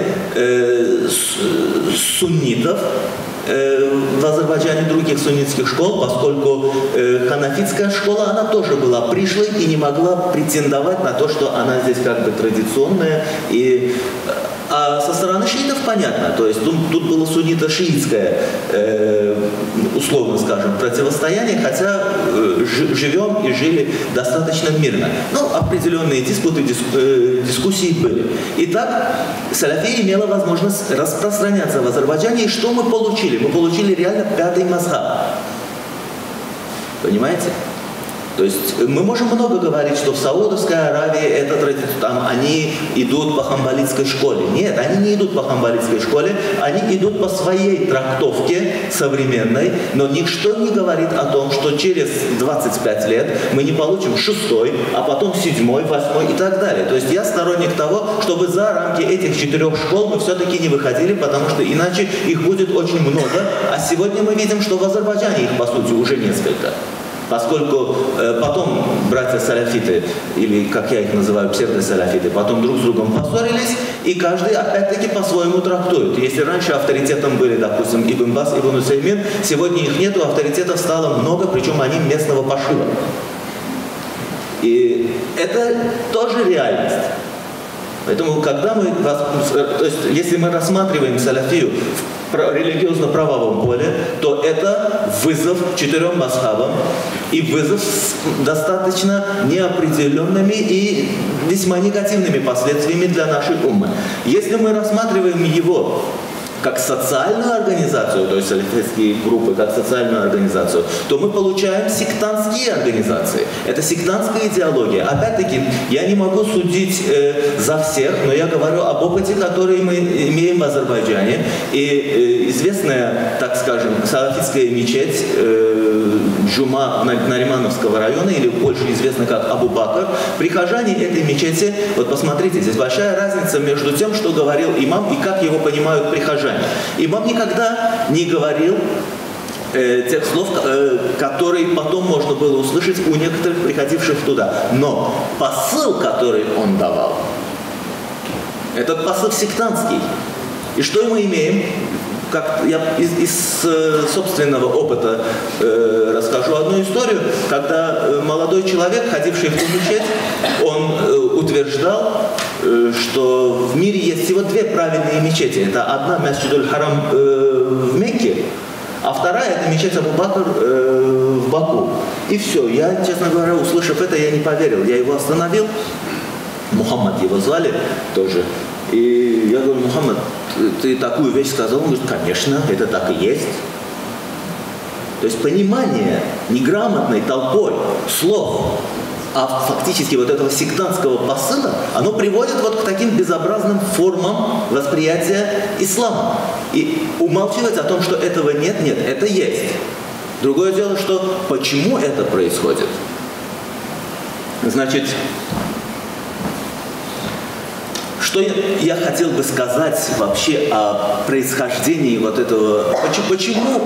суннитов в Азербайджане других суннитских школ, поскольку ханафитская школа, она тоже была пришлой и не могла претендовать на то, что она здесь как бы традиционная. А со стороны шиитов понятно, то есть тут было суннито-шиитское, условно скажем, противостояние, хотя живем и жили достаточно мирно. Но определенные диспуты, дискуссии были. Итак, салафия имела возможность распространяться в Азербайджане, и что мы получили? Мы получили реально пятый мазхаб. Понимаете? То есть мы можем много говорить, что в Саудовской Аравии там они идут по хамбалитской школе. Нет, они не идут по хамбалитской школе, они идут по своей трактовке современной, но ничто не говорит о том, что через 25 лет мы не получим 6-й, а потом 7-й, 8-й и так далее. То есть я сторонник того, чтобы за рамки этих 4 школ мы все-таки не выходили, потому что иначе их будет очень много, а сегодня мы видим, что в Азербайджане их, по сути, уже несколько. Поскольку потом братья-салафиты, или, как я их называю, псевдосалафиты, потом друг с другом поссорились, и каждый, опять-таки, по-своему трактует. Если раньше авторитетом были, допустим, Ибн Баз, Ибн Усаймин, сегодня их нету, авторитетов стало много, причем они местного пошива. И это тоже реальность. Поэтому, когда мы, то есть, если мы рассматриваем салафию в религиозно-правовом поле, то это вызов 4 мазхабам и вызов с достаточно неопределенными и весьма негативными последствиями для нашей уммы. Если мы рассматриваем его как социальную организацию, то есть салафитские группы как социальную организацию, то мы получаем сектантские организации. Это сектантская идеология. Опять-таки, я не могу судить за всех, но я говорю об опыте, который мы имеем в Азербайджане. И известная, так скажем, салафитская мечеть Джума Наримановского района, или больше известна как Абу-Бакр, прихожане этой мечети, вот посмотрите, здесь большая разница между тем, что говорил имам и как его понимают прихожане. Имам никогда не говорил тех слов, которые потом можно было услышать у некоторых приходивших туда. Но посыл, который он давал, этот посыл сектантский. И что мы имеем? Как я из собственного опыта расскажу одну историю, когда молодой человек, ходивший в ту мечеть, он утверждал, что в мире есть всего две правильные мечети. Это одна Масджидуль Харам в Мекке, а вторая это мечеть Абу-Бакр в Баку. И все. Я, честно говоря, услышав это, я не поверил. Я его остановил. Мухаммад его звали тоже. И я говорю: Мухаммад, ты такую вещь сказал? Он говорит: конечно, это так и есть. То есть понимание неграмотной толпой слов, а фактически вот этого сектантского посыла, оно приводит вот к таким безобразным формам восприятия ислама. И умалчивать о том, что этого нет, это есть. Другое дело, что почему это происходит. Значит, что я хотел бы сказать вообще о происхождении вот этого, почему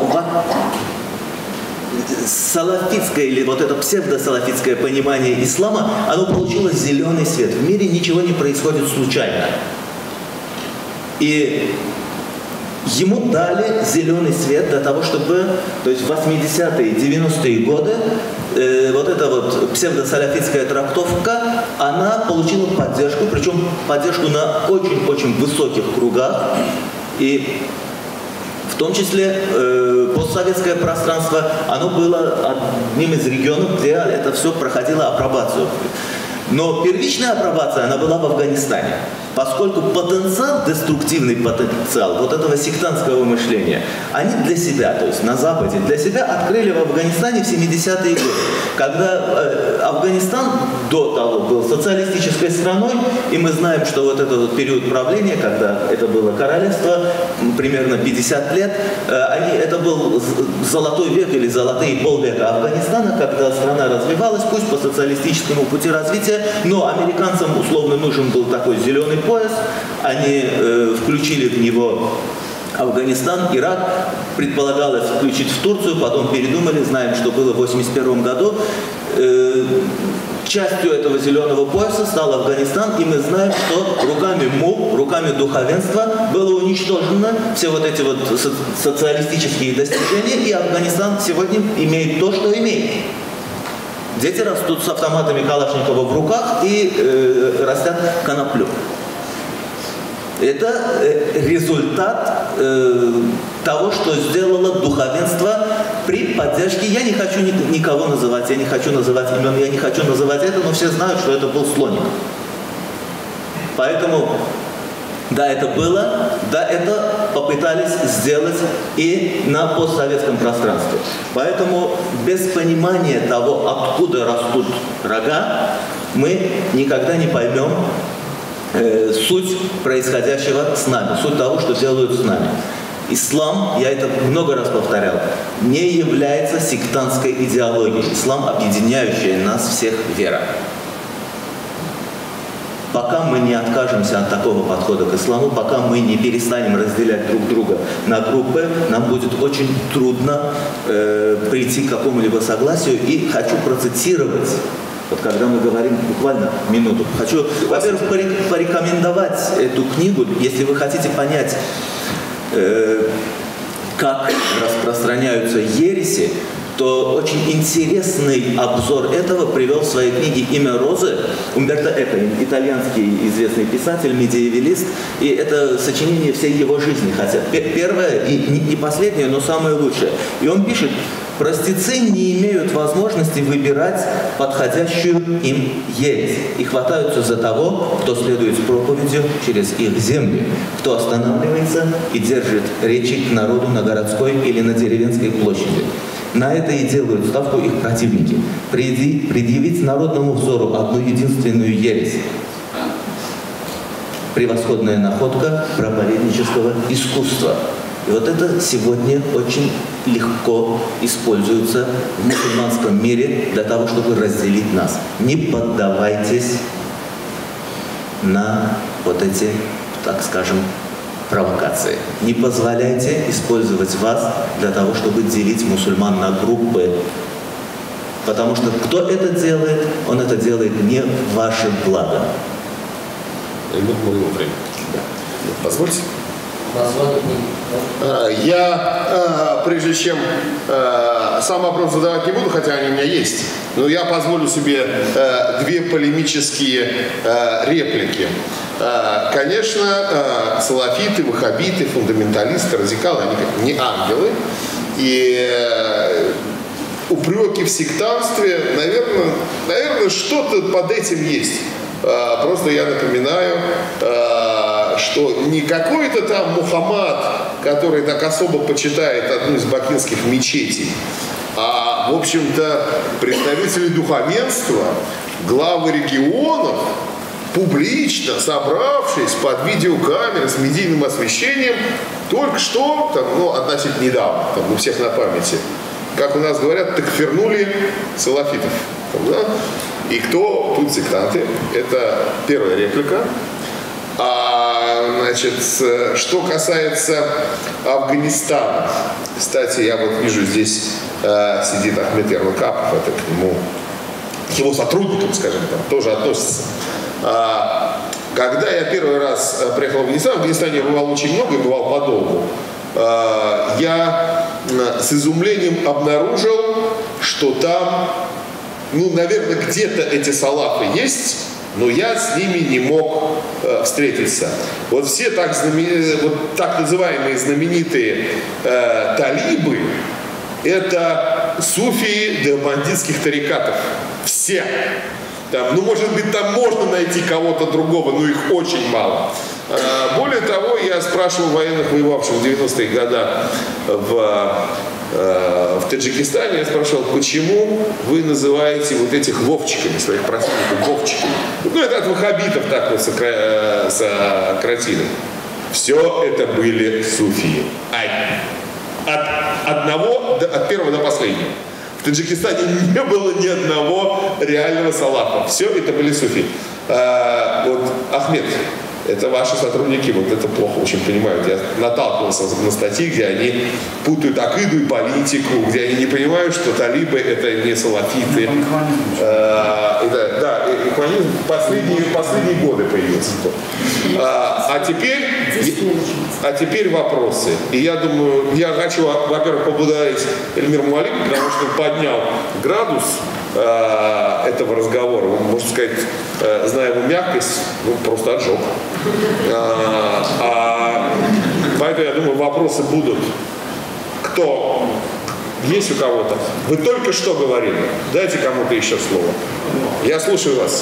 салафитское или вот это псевдосалафитское понимание ислама, оно получило зеленый свет. В мире ничего не происходит случайно. И ему дали зеленый свет для того, чтобы, то есть в 80-е, 90-е годы, вот эта вот псевдосалафитская трактовка, она получила поддержку, причем поддержку на очень-очень высоких кругах. И в том числе постсоветское пространство, оно было одним из регионов, где это все проходило апробацию. Но первичная апробация, она была в Афганистане. Поскольку потенциал, деструктивный потенциал вот этого сектантского мышления, они для себя, то есть на Западе, для себя открыли в Афганистане в 70-е годы. Когда Афганистан до того был социалистической страной, и мы знаем, что вот этот вот период правления, когда это было королевство, примерно 50 лет, это был золотой век или золотые полвека Афганистана, когда страна развивалась, пусть по социалистическому пути развития, но американцам условно нужен был такой зеленый пояс, они включили в него Афганистан, Ирак, предполагалось включить в Турцию, потом передумали, знаем, что было в 1981 году. Частью этого зеленого пояса стал Афганистан, и мы знаем, что руками МУ, руками духовенства было уничтожено все вот эти вот социалистические достижения, и Афганистан сегодня имеет то, что имеет. Дети растут с автоматами Калашникова в руках и растят коноплю. Это результат того, что сделало духовенство при поддержке. Я не хочу никого называть, я не хочу называть имен, я не хочу называть это, но все знают, что это был слоник. Поэтому, да, это было, да, это попытались сделать и на постсоветском пространстве. Поэтому без понимания того, откуда растут рога, мы никогда не поймем суть происходящего с нами, суть того, что делают с нами. Ислам, я это много раз повторял, не является сектантской идеологией. Ислам, объединяющая нас всех вера. Пока мы не откажемся от такого подхода к исламу, пока мы не перестанем разделять друг друга на группы, нам будет очень трудно прийти к какому-либо согласию. И хочу процитировать, вот когда мы говорим буквально минуту, хочу, во-первых, порекомендовать эту книгу, если вы хотите понять, как распространяются ереси, то очень интересный обзор этого привел в своей книге «Имя Розы» Умберто Эко, итальянский известный писатель, медиевалист, и это сочинение всей его жизни, хотя первое и не последнее, но самое лучшее. И он пишет, Простецы не имеют возможности выбирать подходящую им ересь и хватаются за того, кто следует с проповедью через их земли, кто останавливается и держит речи к народу на городской или на деревенской площади. На это и делают ставку их противники. Предъявить народному взору одну единственную ересь. Превосходная находка проповеднического искусства. И вот это сегодня очень легко используется в мусульманском мире для того, чтобы разделить нас. Не поддавайтесь на вот эти, так скажем, провокации. Не позволяйте использовать вас для того, чтобы делить мусульман на группы. Потому что кто это делает, он это делает не в ваше благо. Позвольте. Я, прежде чем сам вопрос задавать не буду, хотя они у меня есть, но я позволю себе две полемические реплики. Конечно, салафиты, ваххабиты, фундаменталисты, радикалы, они не ангелы. И упреки в сектантстве, наверное, что-то под этим есть. Просто я напоминаю, что не какой-то там Мухаммад, который так особо почитает одну из бакинских мечетей, а, в общем-то, представители духовенства, главы регионов, публично собравшись под видеокамерой с медийным освещением, только что, относительно недавно, у всех на памяти, как у нас говорят, такфирнули салафитов. Да? И кто тут сектанты? Это первая реплика. Что касается Афганистана, кстати, я вот вижу, здесь сидит Ахмед Ермакапов, это к нему, к его сотрудникам, скажем так, тоже относится. Когда я первый раз приехал в Афганистан, в Афганистане я бывал очень много и бывал подолгу, я с изумлением обнаружил, что там, наверное, где-то эти салафы есть, но я с ними не мог встретиться. Вот все так называемые знаменитые талибы – это суфии деобандитских тарикатов. Все. Там, может быть, там можно найти кого-то другого, но их очень мало. Более того, я спрашивал военных, воевавших в 90-е годы в Таджикистане, я спрашивал, почему вы называете вот этих вовчиками, своих противников вовчиками? Это от ваххабитов так вот сократили. Все это были суфии. От первого до последнего. В Таджикистане не было ни одного реального салафа. Все это были суфии. Ахмед, это ваши сотрудники, вот это плохо очень понимают. Я наталкивался на статьи, где они путают акиду и политику, где они не понимают, что талибы это не салафиты. Икванизм последние годы появился. А теперь вопросы. И я думаю, я хочу, во-первых, поблагодарить Эльмира Муалима, потому что он поднял градус этого разговора. Можно сказать, зная его мягкость, просто отжег. Поэтому, я думаю, вопросы будут. Кто? Есть у кого-то? Вы только что говорили. Дайте кому-то еще слово. Я слушаю вас.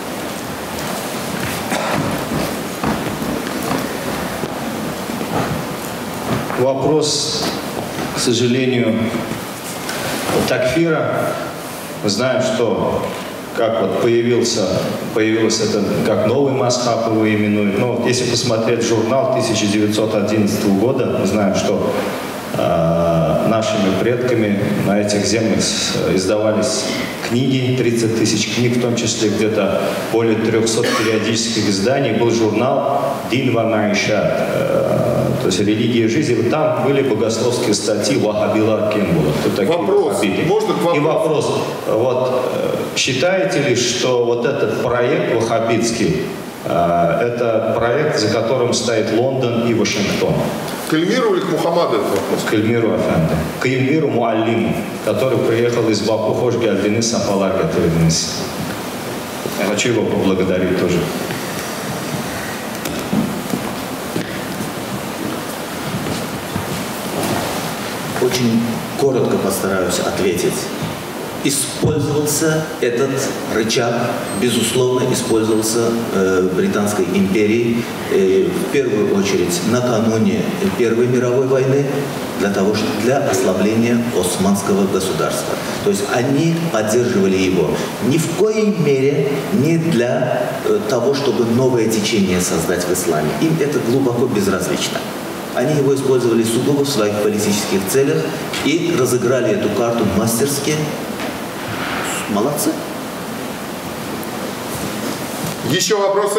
Вопрос, к сожалению, такфира. Мы знаем, что как вот появился это, как новый мазхаб его именуют. Но вот если посмотреть журнал 1911 года, мы знаем, что нашими предками на этих землях издавались книги, 30 тысяч книг, в том числе где-то более 300 периодических изданий. Был журнал «Дин ва маишат», то есть «Религия и жизнь». Вот там были богословские статьи «Вахабилар кем было». Кто такие ваххабиты? Можно к вопросу? И вопрос. Считаете ли, что вот этот проект ваххабитский, это проект, за которым стоит Лондон и Вашингтон? К Эльмиру или к Мухаммаду этот вопрос? К Эльмиру Афенде. К Эльмиру Муаллиму, который приехал из Баку, хош гальдины сапалар готовились. Я хочу его поблагодарить тоже. Очень коротко постараюсь ответить. Использовался этот рычаг, безусловно, использовался Британской империей в первую очередь накануне Первой мировой войны для ослабления османского государства. То есть они поддерживали его ни в коей мере не для того, чтобы новое течение создать в исламе. Им это глубоко безразлично. Они его использовали сугубо в своих политических целях и разыграли эту карту мастерски. Молодцы. Еще вопросы?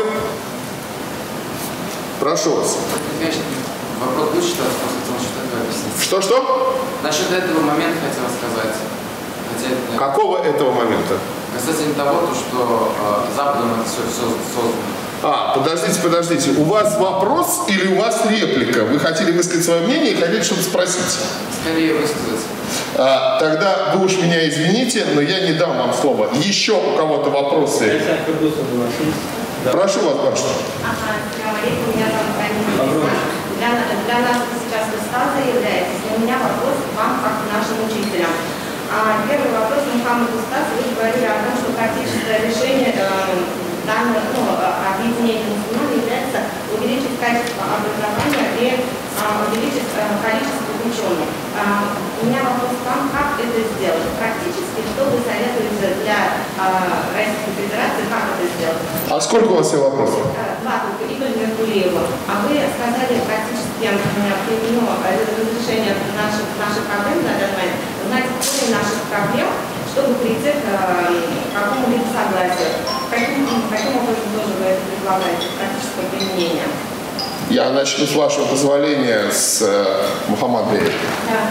Прошу вас. Вопрос будет считаться после того, что это объяснить. Что? Насчет этого момента хотел сказать. Какого этого момента? Касательно того, что Западом это все создано. Подождите. У вас вопрос или у вас реплика? Вы хотели высказать свое мнение и хотели что-то спросить? Скорее высказать. Тогда вы уж меня извините, но я не дам вам слова. Еще у кого-то вопросы? Прошу вас, Башня. Меня зовут Рамина. Для нас это сейчас устаза является. У меня вопрос к вам, как к нашим учителям. Первый вопрос, Мухаммад Устаз, вы говорили о том, что практическое решение объединения мусульман является увеличить качество образования и увеличить количество ученых. У меня вопрос к вам, как это сделать? Практически, что вы советуете для Российской Федерации, как это сделать? А сколько у вас всего вопросов? Два только, и только Меркулиева. А вы сказали практически применено разрешение наших проблем на данный момент. Знаете, корень наших проблем, чтобы прийти к какому-либо согласию. Каким образом тоже вы это предлагаете, практическое применение? Я начну, с вашего позволения, с Мухаммада. Да.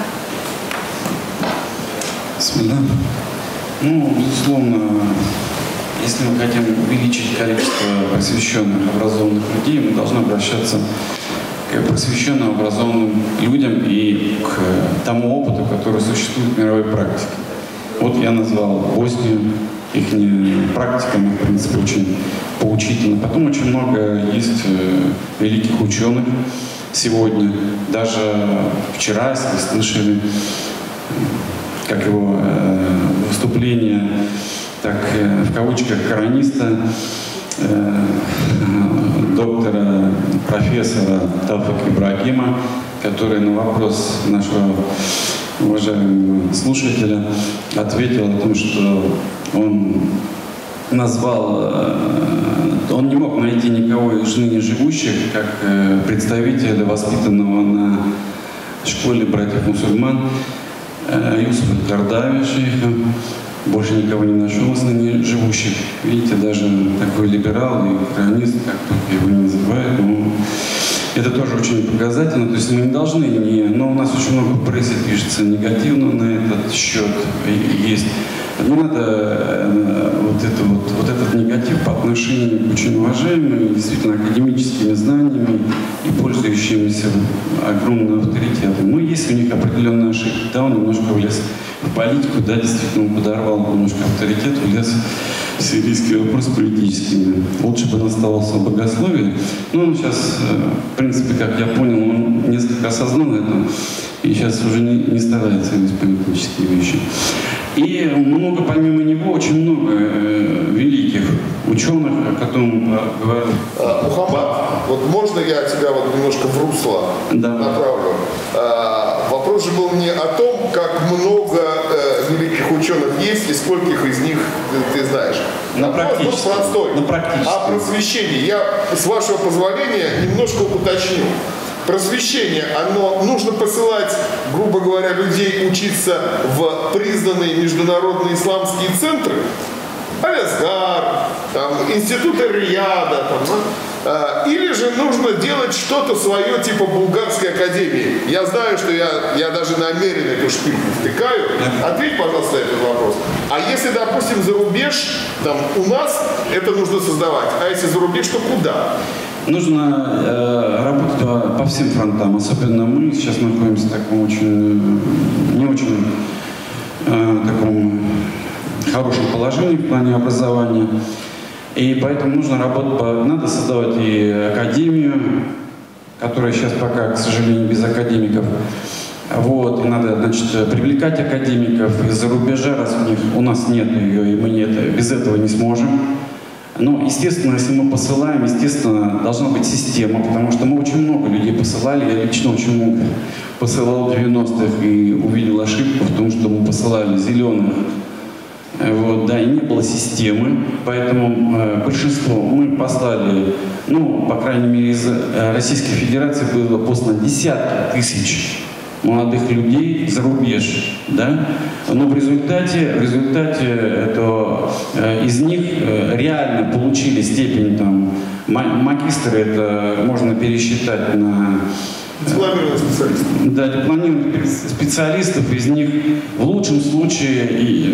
Безусловно, если мы хотим увеличить количество просвещенных, образованных людей, мы должны обращаться к просвещенным, образованным людям и к тому опыту, который существует в мировой практике. Вот я назвал Боснию, их практика, в принципе, очень поучительна. Потом очень много есть великих ученых сегодня. Даже вчера, если вы слышали, как его выступление, так в кавычках корониста, доктора, профессора Талфика Ибрагима, который на вопрос нашего уважаемого слушателя ответил о том, что он назвал, он не мог найти никого из ныне живущих, как представителя, воспитанного на школе братьев-мусульман, Юсуфа Кардави шейха. Больше никого не нашел из ныне живущих. Видите, даже такой либерал и хронист, как только его не называют, это тоже очень показательно. То есть мы не должны, но у нас очень много в прессе пишется негативно на этот счет. Есть. Не надо вот этот негатив по отношению к очень уважаемым, действительно академическими знаниями и пользующимися огромным авторитетом. Но есть у них определенные ошибки. Да, он немножко влез в политику, да, действительно он подорвал немножко авторитет, влез в сирийский вопрос политический. Лучше бы он оставался в богословии. Но он сейчас, в принципе, как я понял, он несколько осознал это и сейчас уже не старается лезть в политические вещи. И помимо него, очень много великих ученых, о котором говорил. Мухаммад, вот можно я тебя немножко в русло направлю? Вопрос же был не о том, как много великих ученых есть и скольких из них ты знаешь. Вопрос простой. О просвещении. Я, с вашего позволения, немножко уточню. Просвещение, нужно посылать, грубо говоря, людей учиться в признанные международные исламские центры, Аль-Азгар, институт Эр-Рияда, или же нужно делать что-то свое, типа Булгарской академии. Я знаю, что я даже намеренно эту шпильку втыкаю. Ответь, пожалуйста, на этот вопрос. А если, допустим, за рубеж, у нас это нужно создавать, а если за рубеж, то куда? Нужно работать по всем фронтам. Особенно мы сейчас находимся в таком не очень таком хорошем положении в плане образования. И поэтому нужно работать, надо создавать и академию, которая сейчас пока, к сожалению, без академиков. Вот, и надо, значит, привлекать академиков из-за рубежа, раз у нас нет ее, и мы без этого не сможем. Но, естественно, если мы посылаем, естественно, должна быть система, потому что мы очень много людей посылали. Я лично очень много посылал в 90-х и увидел ошибку в том, что мы посылали зеленых. Вот, да, и не было системы, поэтому большинство мы послали, ну, по крайней мере, из Российской Федерации было послано десятки тысяч молодых людей за рубеж, да, но в результате это, из них реально получили степень там магистра, это можно пересчитать на дипломированных специалистов. Да, дипломированных специалистов, из них в лучшем случае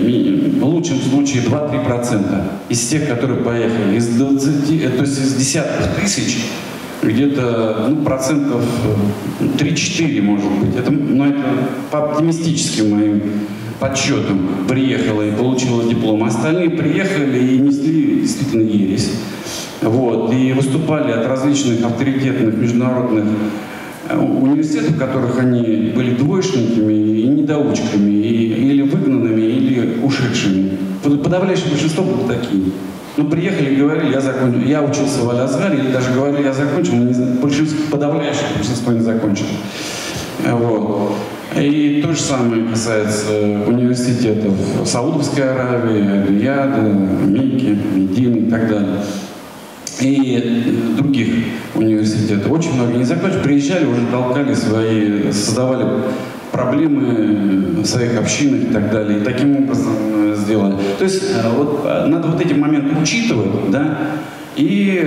2-3% из тех, которые поехали. Из 20, то есть из десятков тысяч где-то, ну, процентов 3-4, может быть. Это, но это по оптимистическим моим подсчетам приехала и получила диплом. Остальные приехали и несли действительно ересь. Вот, и выступали от различных авторитетных международных университетов, в которых они были двоечниками и недоучками, или выгнанными, или ушедшими. Подавляющее большинство было такие. Ну, приехали и говорили, я учился в Аль-Азгаре, или даже говорили, я закончил, но подавляющее большинство не закончило. Вот. И то же самое касается университетов Саудовской Аравии, Рияда, Мекки, Медины и так далее. И других университетов. Очень многие не закончили, приезжали, уже толкали создавали проблемы в своих общинах и так далее. И таким образом сделали. То есть вот, надо вот эти моменты учитывать, да, и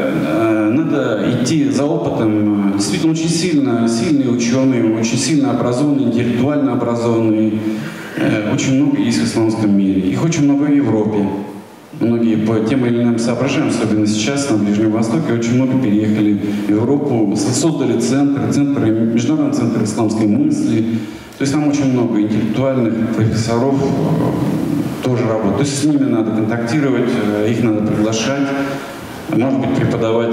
надо идти за опытом. Действительно, очень сильные ученые, очень сильно образованные, интеллектуально образованные. Очень много есть в исламском мире. Их очень много в Европе. Многие по тем или иным соображениям, особенно сейчас на Ближнем Востоке, очень много переехали в Европу, создали международный центр исламской мысли. То есть там очень много интеллектуальных профессоров тоже работают. То есть с ними надо контактировать, их надо приглашать, может быть, преподавать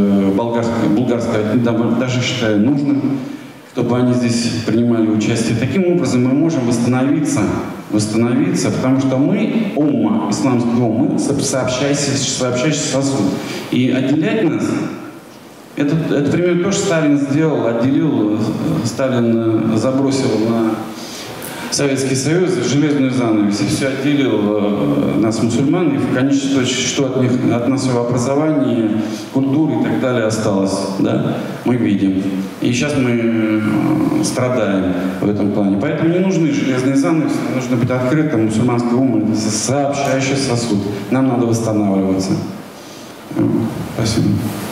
булгарское, даже считаю нужным, чтобы они здесь принимали участие. Таким образом мы можем восстановиться, потому что мы, умма, исламский ум, мы сообщающий сосуд. И отделять нас, это примерно то, что Сталин сделал, Сталин забросил на Советский Союз железную занавес и все отделил нас, мусульман, и в конечном итоге, что от нашего образования, культуры и так далее осталось, да, мы видим. И сейчас мы страдаем в этом плане. Поэтому не нужны железные занавесы, нужно быть открытым, мусульманский ум, это сообщающий сосуд. Нам надо восстанавливаться. Спасибо.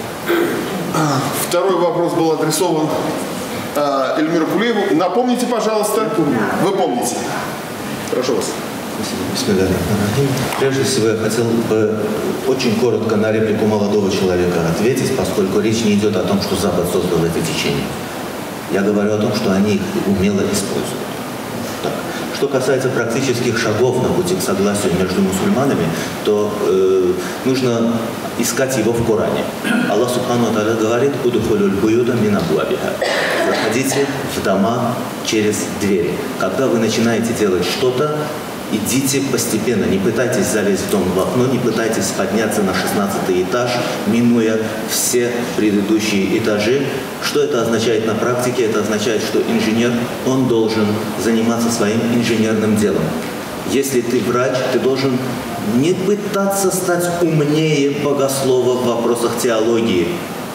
Второй вопрос был адресован Эльмиру Кулиеву. Напомните, пожалуйста. Вы помните. Прошу вас. Спасибо. Прежде всего, я хотел бы очень коротко на реплику молодого человека ответить, поскольку речь не идет о том, что Запад создал эти течения. Я говорю о том, что они их умело используют. Так. Что касается практических шагов на пути к согласию между мусульманами, то нужно искать его в Коране. Аллах Субхану ва Тааля говорит: «Удхулюль буюта мин абуабиха». Заходите в дома через двери. Когда вы начинаете делать что-то, идите постепенно, не пытайтесь залезть в дом в окно, не пытайтесь подняться на 16-й этаж, минуя все предыдущие этажи. Что это означает на практике? Это означает, что инженер, он должен заниматься своим инженерным делом. Если ты врач, ты должен не пытаться стать умнее богослова в вопросах теологии,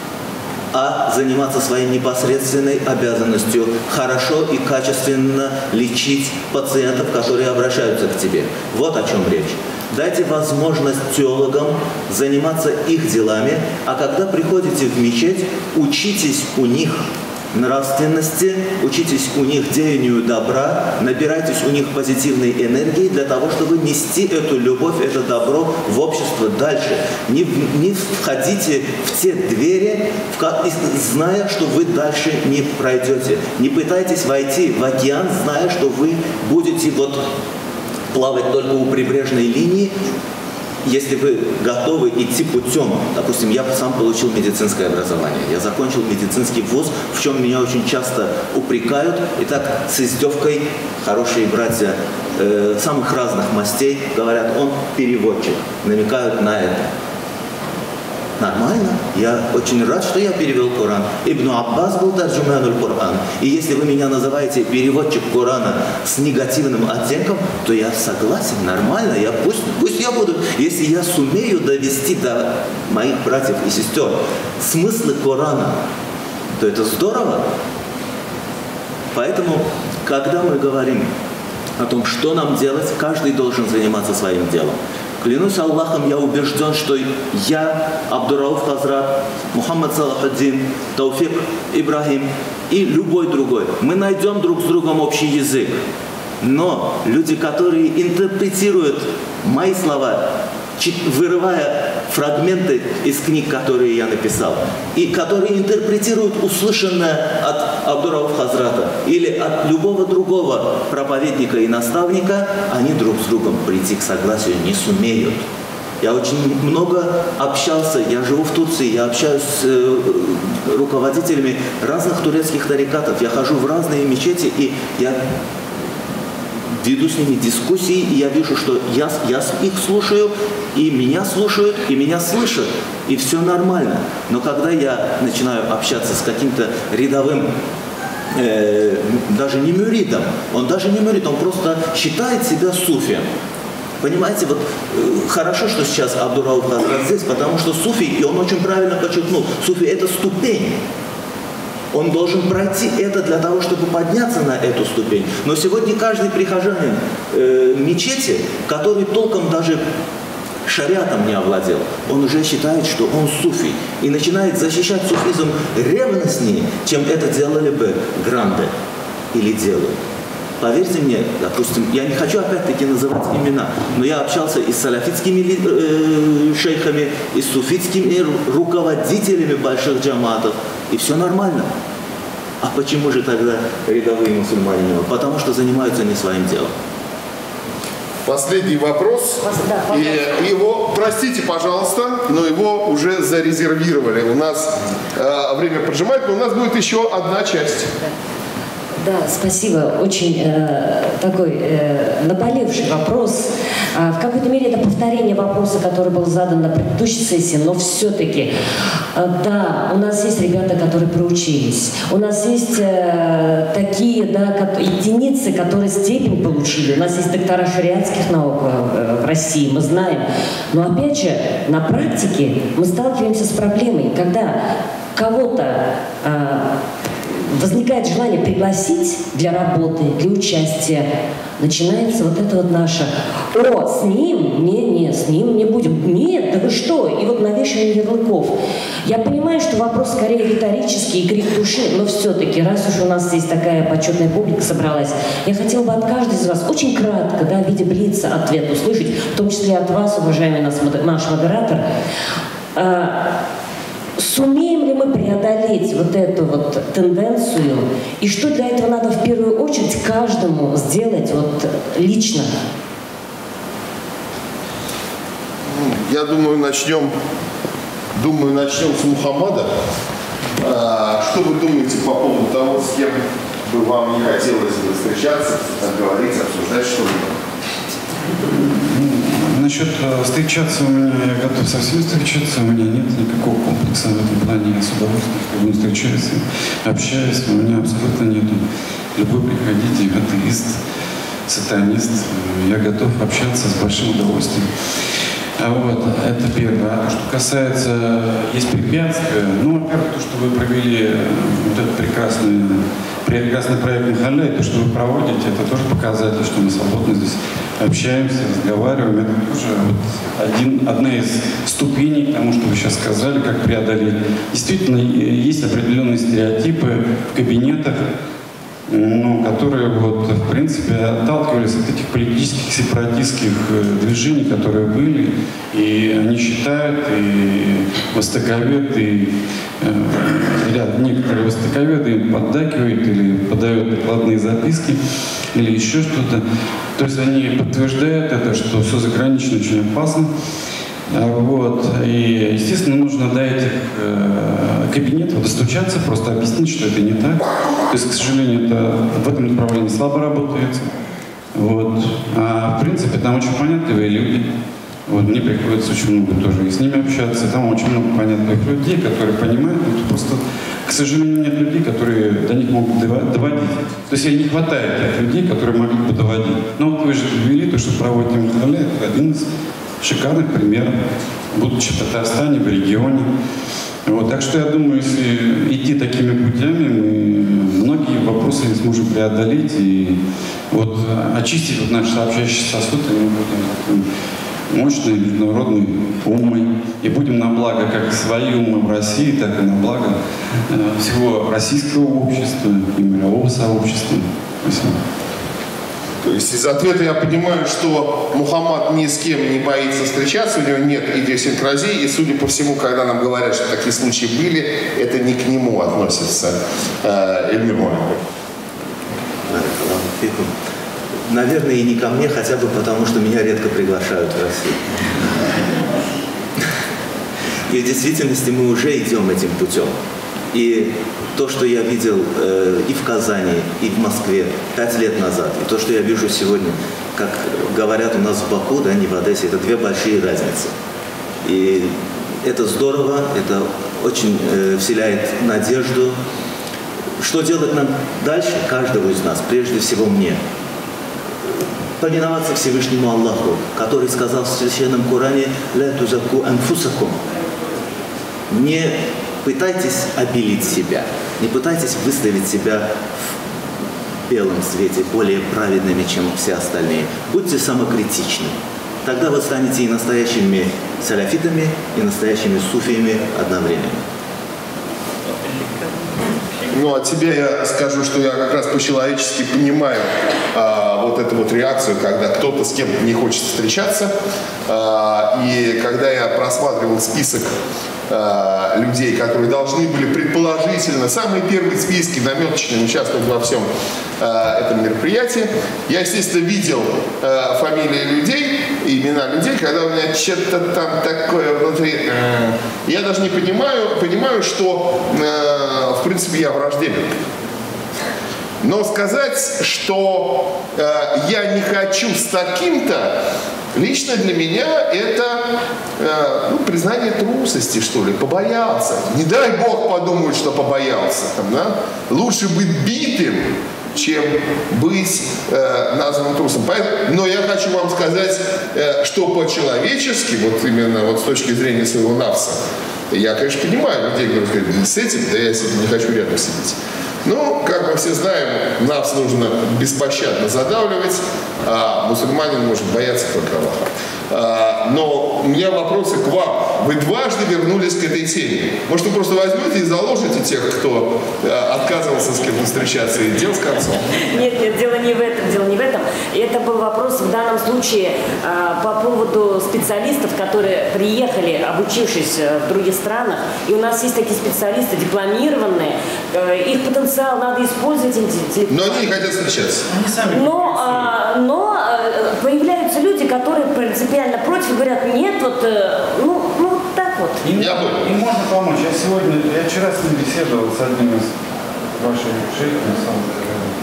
а заниматься своей непосредственной обязанностью хорошо и качественно лечить пациентов, которые обращаются к тебе. Вот о чем речь. Дайте возможность теологам заниматься их делами, а когда приходите в мечеть, учитесь у них нравственности, учитесь у них деянию добра, набирайтесь у них позитивной энергии для того, чтобы нести эту любовь, это добро в общество дальше. Не входите в те двери, зная, что вы дальше не пройдете. Не пытайтесь войти в океан, зная, что вы будете плавать только у прибрежной линии если вы готовы идти путем, допустим, я сам получил медицинское образование, я закончил медицинский вуз, в чем меня очень часто упрекают, и так с издевкой хорошие братья самых разных мастей говорят, он переводчик, намекают на это. Нормально. Я очень рад, что я перевел Коран. Ибн Аббас был тарджуманул Коран. И если вы меня называете переводчик Корана с негативным оттенком, то я согласен, нормально. Пусть я буду. Если я сумею довести до моих братьев и сестер смыслы Корана, то это здорово. Поэтому, когда мы говорим о том, что нам делать, каждый должен заниматься своим делом. Клянусь Аллахом, я убежден, что я, Абдурауф Хазрат, Мухаммад Салахаддин, Тауфик Ибрахим и любой другой, мы найдем друг с другом общий язык. Но люди, которые интерпретируют мои слова, вырывая фрагменты из книг, которые я написал, и которые интерпретируют услышанное от Абдурауф Хазрата или от любого другого проповедника и наставника, они друг с другом прийти к согласию не сумеют. Я очень много общался, я живу в Турции, я общаюсь с руководителями разных турецких тарикатов, я хожу в разные мечети, и я веду с ними дискуссии, и я вижу, что я их слушаю, и меня слушают, и меня слышат, и все нормально. Но когда я начинаю общаться с каким-то рядовым, даже не мюридом, он просто считает себя суфием. Понимаете, вот хорошо, что сейчас Абдурауф Хазрат здесь, потому что суфи, и он очень правильно подчеркнул, суфи – это ступень. Он должен пройти это для того, чтобы подняться на эту ступень. Но сегодня каждый прихожанин мечети, который толком даже шариатом не овладел, он уже считает, что он суфий. И начинает защищать суфизм ревностнее, чем это делали бы гранды или делают. Поверьте мне, допустим, я не хочу опять-таки называть имена, но я общался и с салафитскими шейхами, и с суфитскими руководителями больших джаматов, и все нормально. А почему же тогда рядовые мусульмане? Потому что занимаются не своим делом. Последний вопрос. Да, и его, простите, пожалуйста, но его уже зарезервировали. У нас время поджимает, но у нас будет еще одна часть. Да, спасибо. Очень такой наболевший вопрос. В какой-то мере это повторение вопроса, который был задан на предыдущей сессии, но все-таки, да, у нас есть ребята, которые проучились. У нас есть такие, да, единицы, которые степень получили. У нас есть доктора шариатских наук в России, мы знаем. Но опять же, на практике мы сталкиваемся с проблемой, когда кого-то возникает желание пригласить для работы, для участия, начинается вот это вот наше: «О, с ним? Не, с ним не будем. Нет, да вы что?» И вот навешивание ярлыков. Я понимаю, что вопрос скорее риторический и крик души, но все-таки, раз уж у нас здесь такая почетная публика собралась, я хотела бы от каждого из вас очень кратко, да, в виде блица ответ услышать, в том числе от вас, уважаемый наш модератор. Сумеем ли мы преодолеть вот эту вот тенденцию, и что для этого надо в первую очередь каждому сделать вот лично? Я думаю, начнем с Мухаммада. Что вы думаете по поводу того, с кем бы вам не хотелось бы встречаться, говорить, обсуждать что-либо? Насчет встречаться у меня, я готов со всеми встречаться, у меня нет никакого комплекса в этом плане, я с удовольствием с любым встречаюсь, общаюсь, у меня абсолютно нету. Любой приходите, атеист, сатанист, я готов общаться с большим удовольствием. Вот, это первое. А то, что касается, есть препятствия, ну, во-первых, то, что вы провели вот этот прекрасный проект Махалля, и то, что вы проводите, это тоже показатель, что мы свободно здесь общаемся, разговариваем. Это тоже вот одна из ступеней к тому, что вы сейчас сказали, как преодолеть. Действительно, есть определенные стереотипы в кабинетах, ну, которые вот, в принципе, отталкивались от этих политических сепаратистских движений, которые были, и они считают, и востоковеды, и некоторые востоковеды им поддакивают или подают докладные записки, или еще что-то. То есть они подтверждают это, что все загранично очень опасно. Вот. И, естественно, нужно до этих кабинетов достучаться, просто объяснить, что это не так. То есть, к сожалению, это в этом направлении слабо работает. Вот. А в принципе, там очень понятливые люди. Вот. Мне приходится очень много тоже и с ними общаться. Там очень много понятных людей, которые понимают. Вот просто, к сожалению, нет людей, которые до них могут доводить. То есть не хватает тех людей, которые могли бы доводить. Но вот вы же ввели то, что проводите Махале, это один из шикарных примеров, будучи в Татарстане, в регионе. Вот, так что я думаю, если идти такими путями, мы многие вопросы сможем преодолеть и вот очистить вот наш сообщающий сосуд, и мы будем таким мощной международной уммой и будем на благо как свои уммы в России, так и на благо всего российского общества и мирового сообщества. Спасибо. То есть из ответа я понимаю, что Мухаммад ни с кем не боится встречаться, у него нет идиосинкразии, и, судя по всему, когда нам говорят, что такие случаи были, это не к нему относится. Эльмир Мухаммад. Наверное, и не ко мне, хотя бы потому, что меня редко приглашают в Россию. И в действительности мы уже идем этим путем. И то, что я видел и в Казани, и в Москве 5 лет назад, и то, что я вижу сегодня, как говорят у нас в Баку, да, не в Одессе, это две большие разницы. И это здорово, это очень вселяет надежду. Что делать нам дальше? Каждому из нас, прежде всего мне. Повиноваться Всевышнему Аллаху, который сказал в Священном Коране «Ля тузаку анфусакум». Не пытайтесь обелить себя, не пытайтесь выставить себя в белом свете более праведными, чем все остальные. Будьте самокритичны. Тогда вы станете и настоящими салафитами, и настоящими суфиями одновременно. Ну, от себя я скажу, что я как раз по-человечески понимаю вот эту вот реакцию, когда кто-то с кем-то не хочет встречаться. И когда я просматривал список людей, которые должны были предположительно, самые первые списки наметочные участвовать во всем этом мероприятии, я, естественно, видел фамилии людей, имена людей, когда у меня что-то там такое внутри. Я даже не понимаю, что, в принципе, я враждебен. Но сказать, что я не хочу с таким-то, лично для меня это признание трусости, что ли, побоялся. Не дай Бог подумают, что побоялся. Там, да? Лучше быть битым, чем быть названным трусом. Но я хочу вам сказать, что по-человечески, вот именно вот с точки зрения своего навса, я, конечно, понимаю людей, которые говорят, с этим, да я с этим не хочу рядом сидеть. Ну, как мы все знаем, навс нужно беспощадно задавливать, а мусульманин может бояться только Аллаха. Но у меня вопросы к вам. Вы дважды вернулись к этой теме. Может, вы просто возьмете и заложите тех, кто отказывался с кем-то встречаться, и дел с концом? Нет, дело не в этом. Это был вопрос в данном случае по поводу специалистов, которые приехали, обучившись в других странах. И у нас есть такие специалисты, дипломированные. Их потенциал надо использовать. Но они не хотят встречаться. Но появляются люди, которые принципиально против, говорят, нет, вот, так вот. Им можно помочь. Я вчера с ним беседовал с одним из ваших шейхов.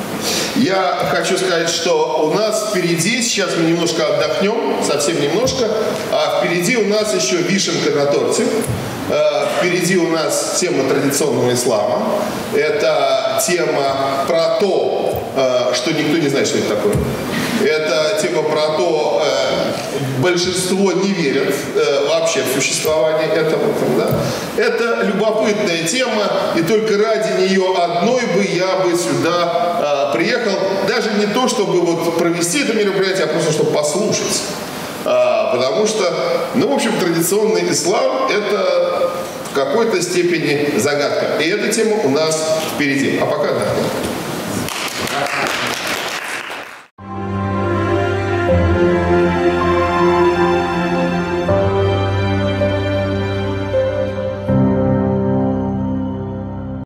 Я хочу сказать, что у нас впереди, сейчас мы немножко отдохнем, совсем немножко, а впереди у нас еще вишенка на торте. Впереди у нас тема традиционного ислама. Это тема про то, что никто не знает, что это такое. Это тема про то, большинство не верят вообще в существование этого. Да? Это любопытная тема, и только ради нее одной бы я бы сюда приехал. Даже не то, чтобы вот провести это мероприятие, а просто чтобы послушать. Потому что, в общем, традиционный ислам – это в какой-то степени загадка. И эта тема у нас впереди. А пока да.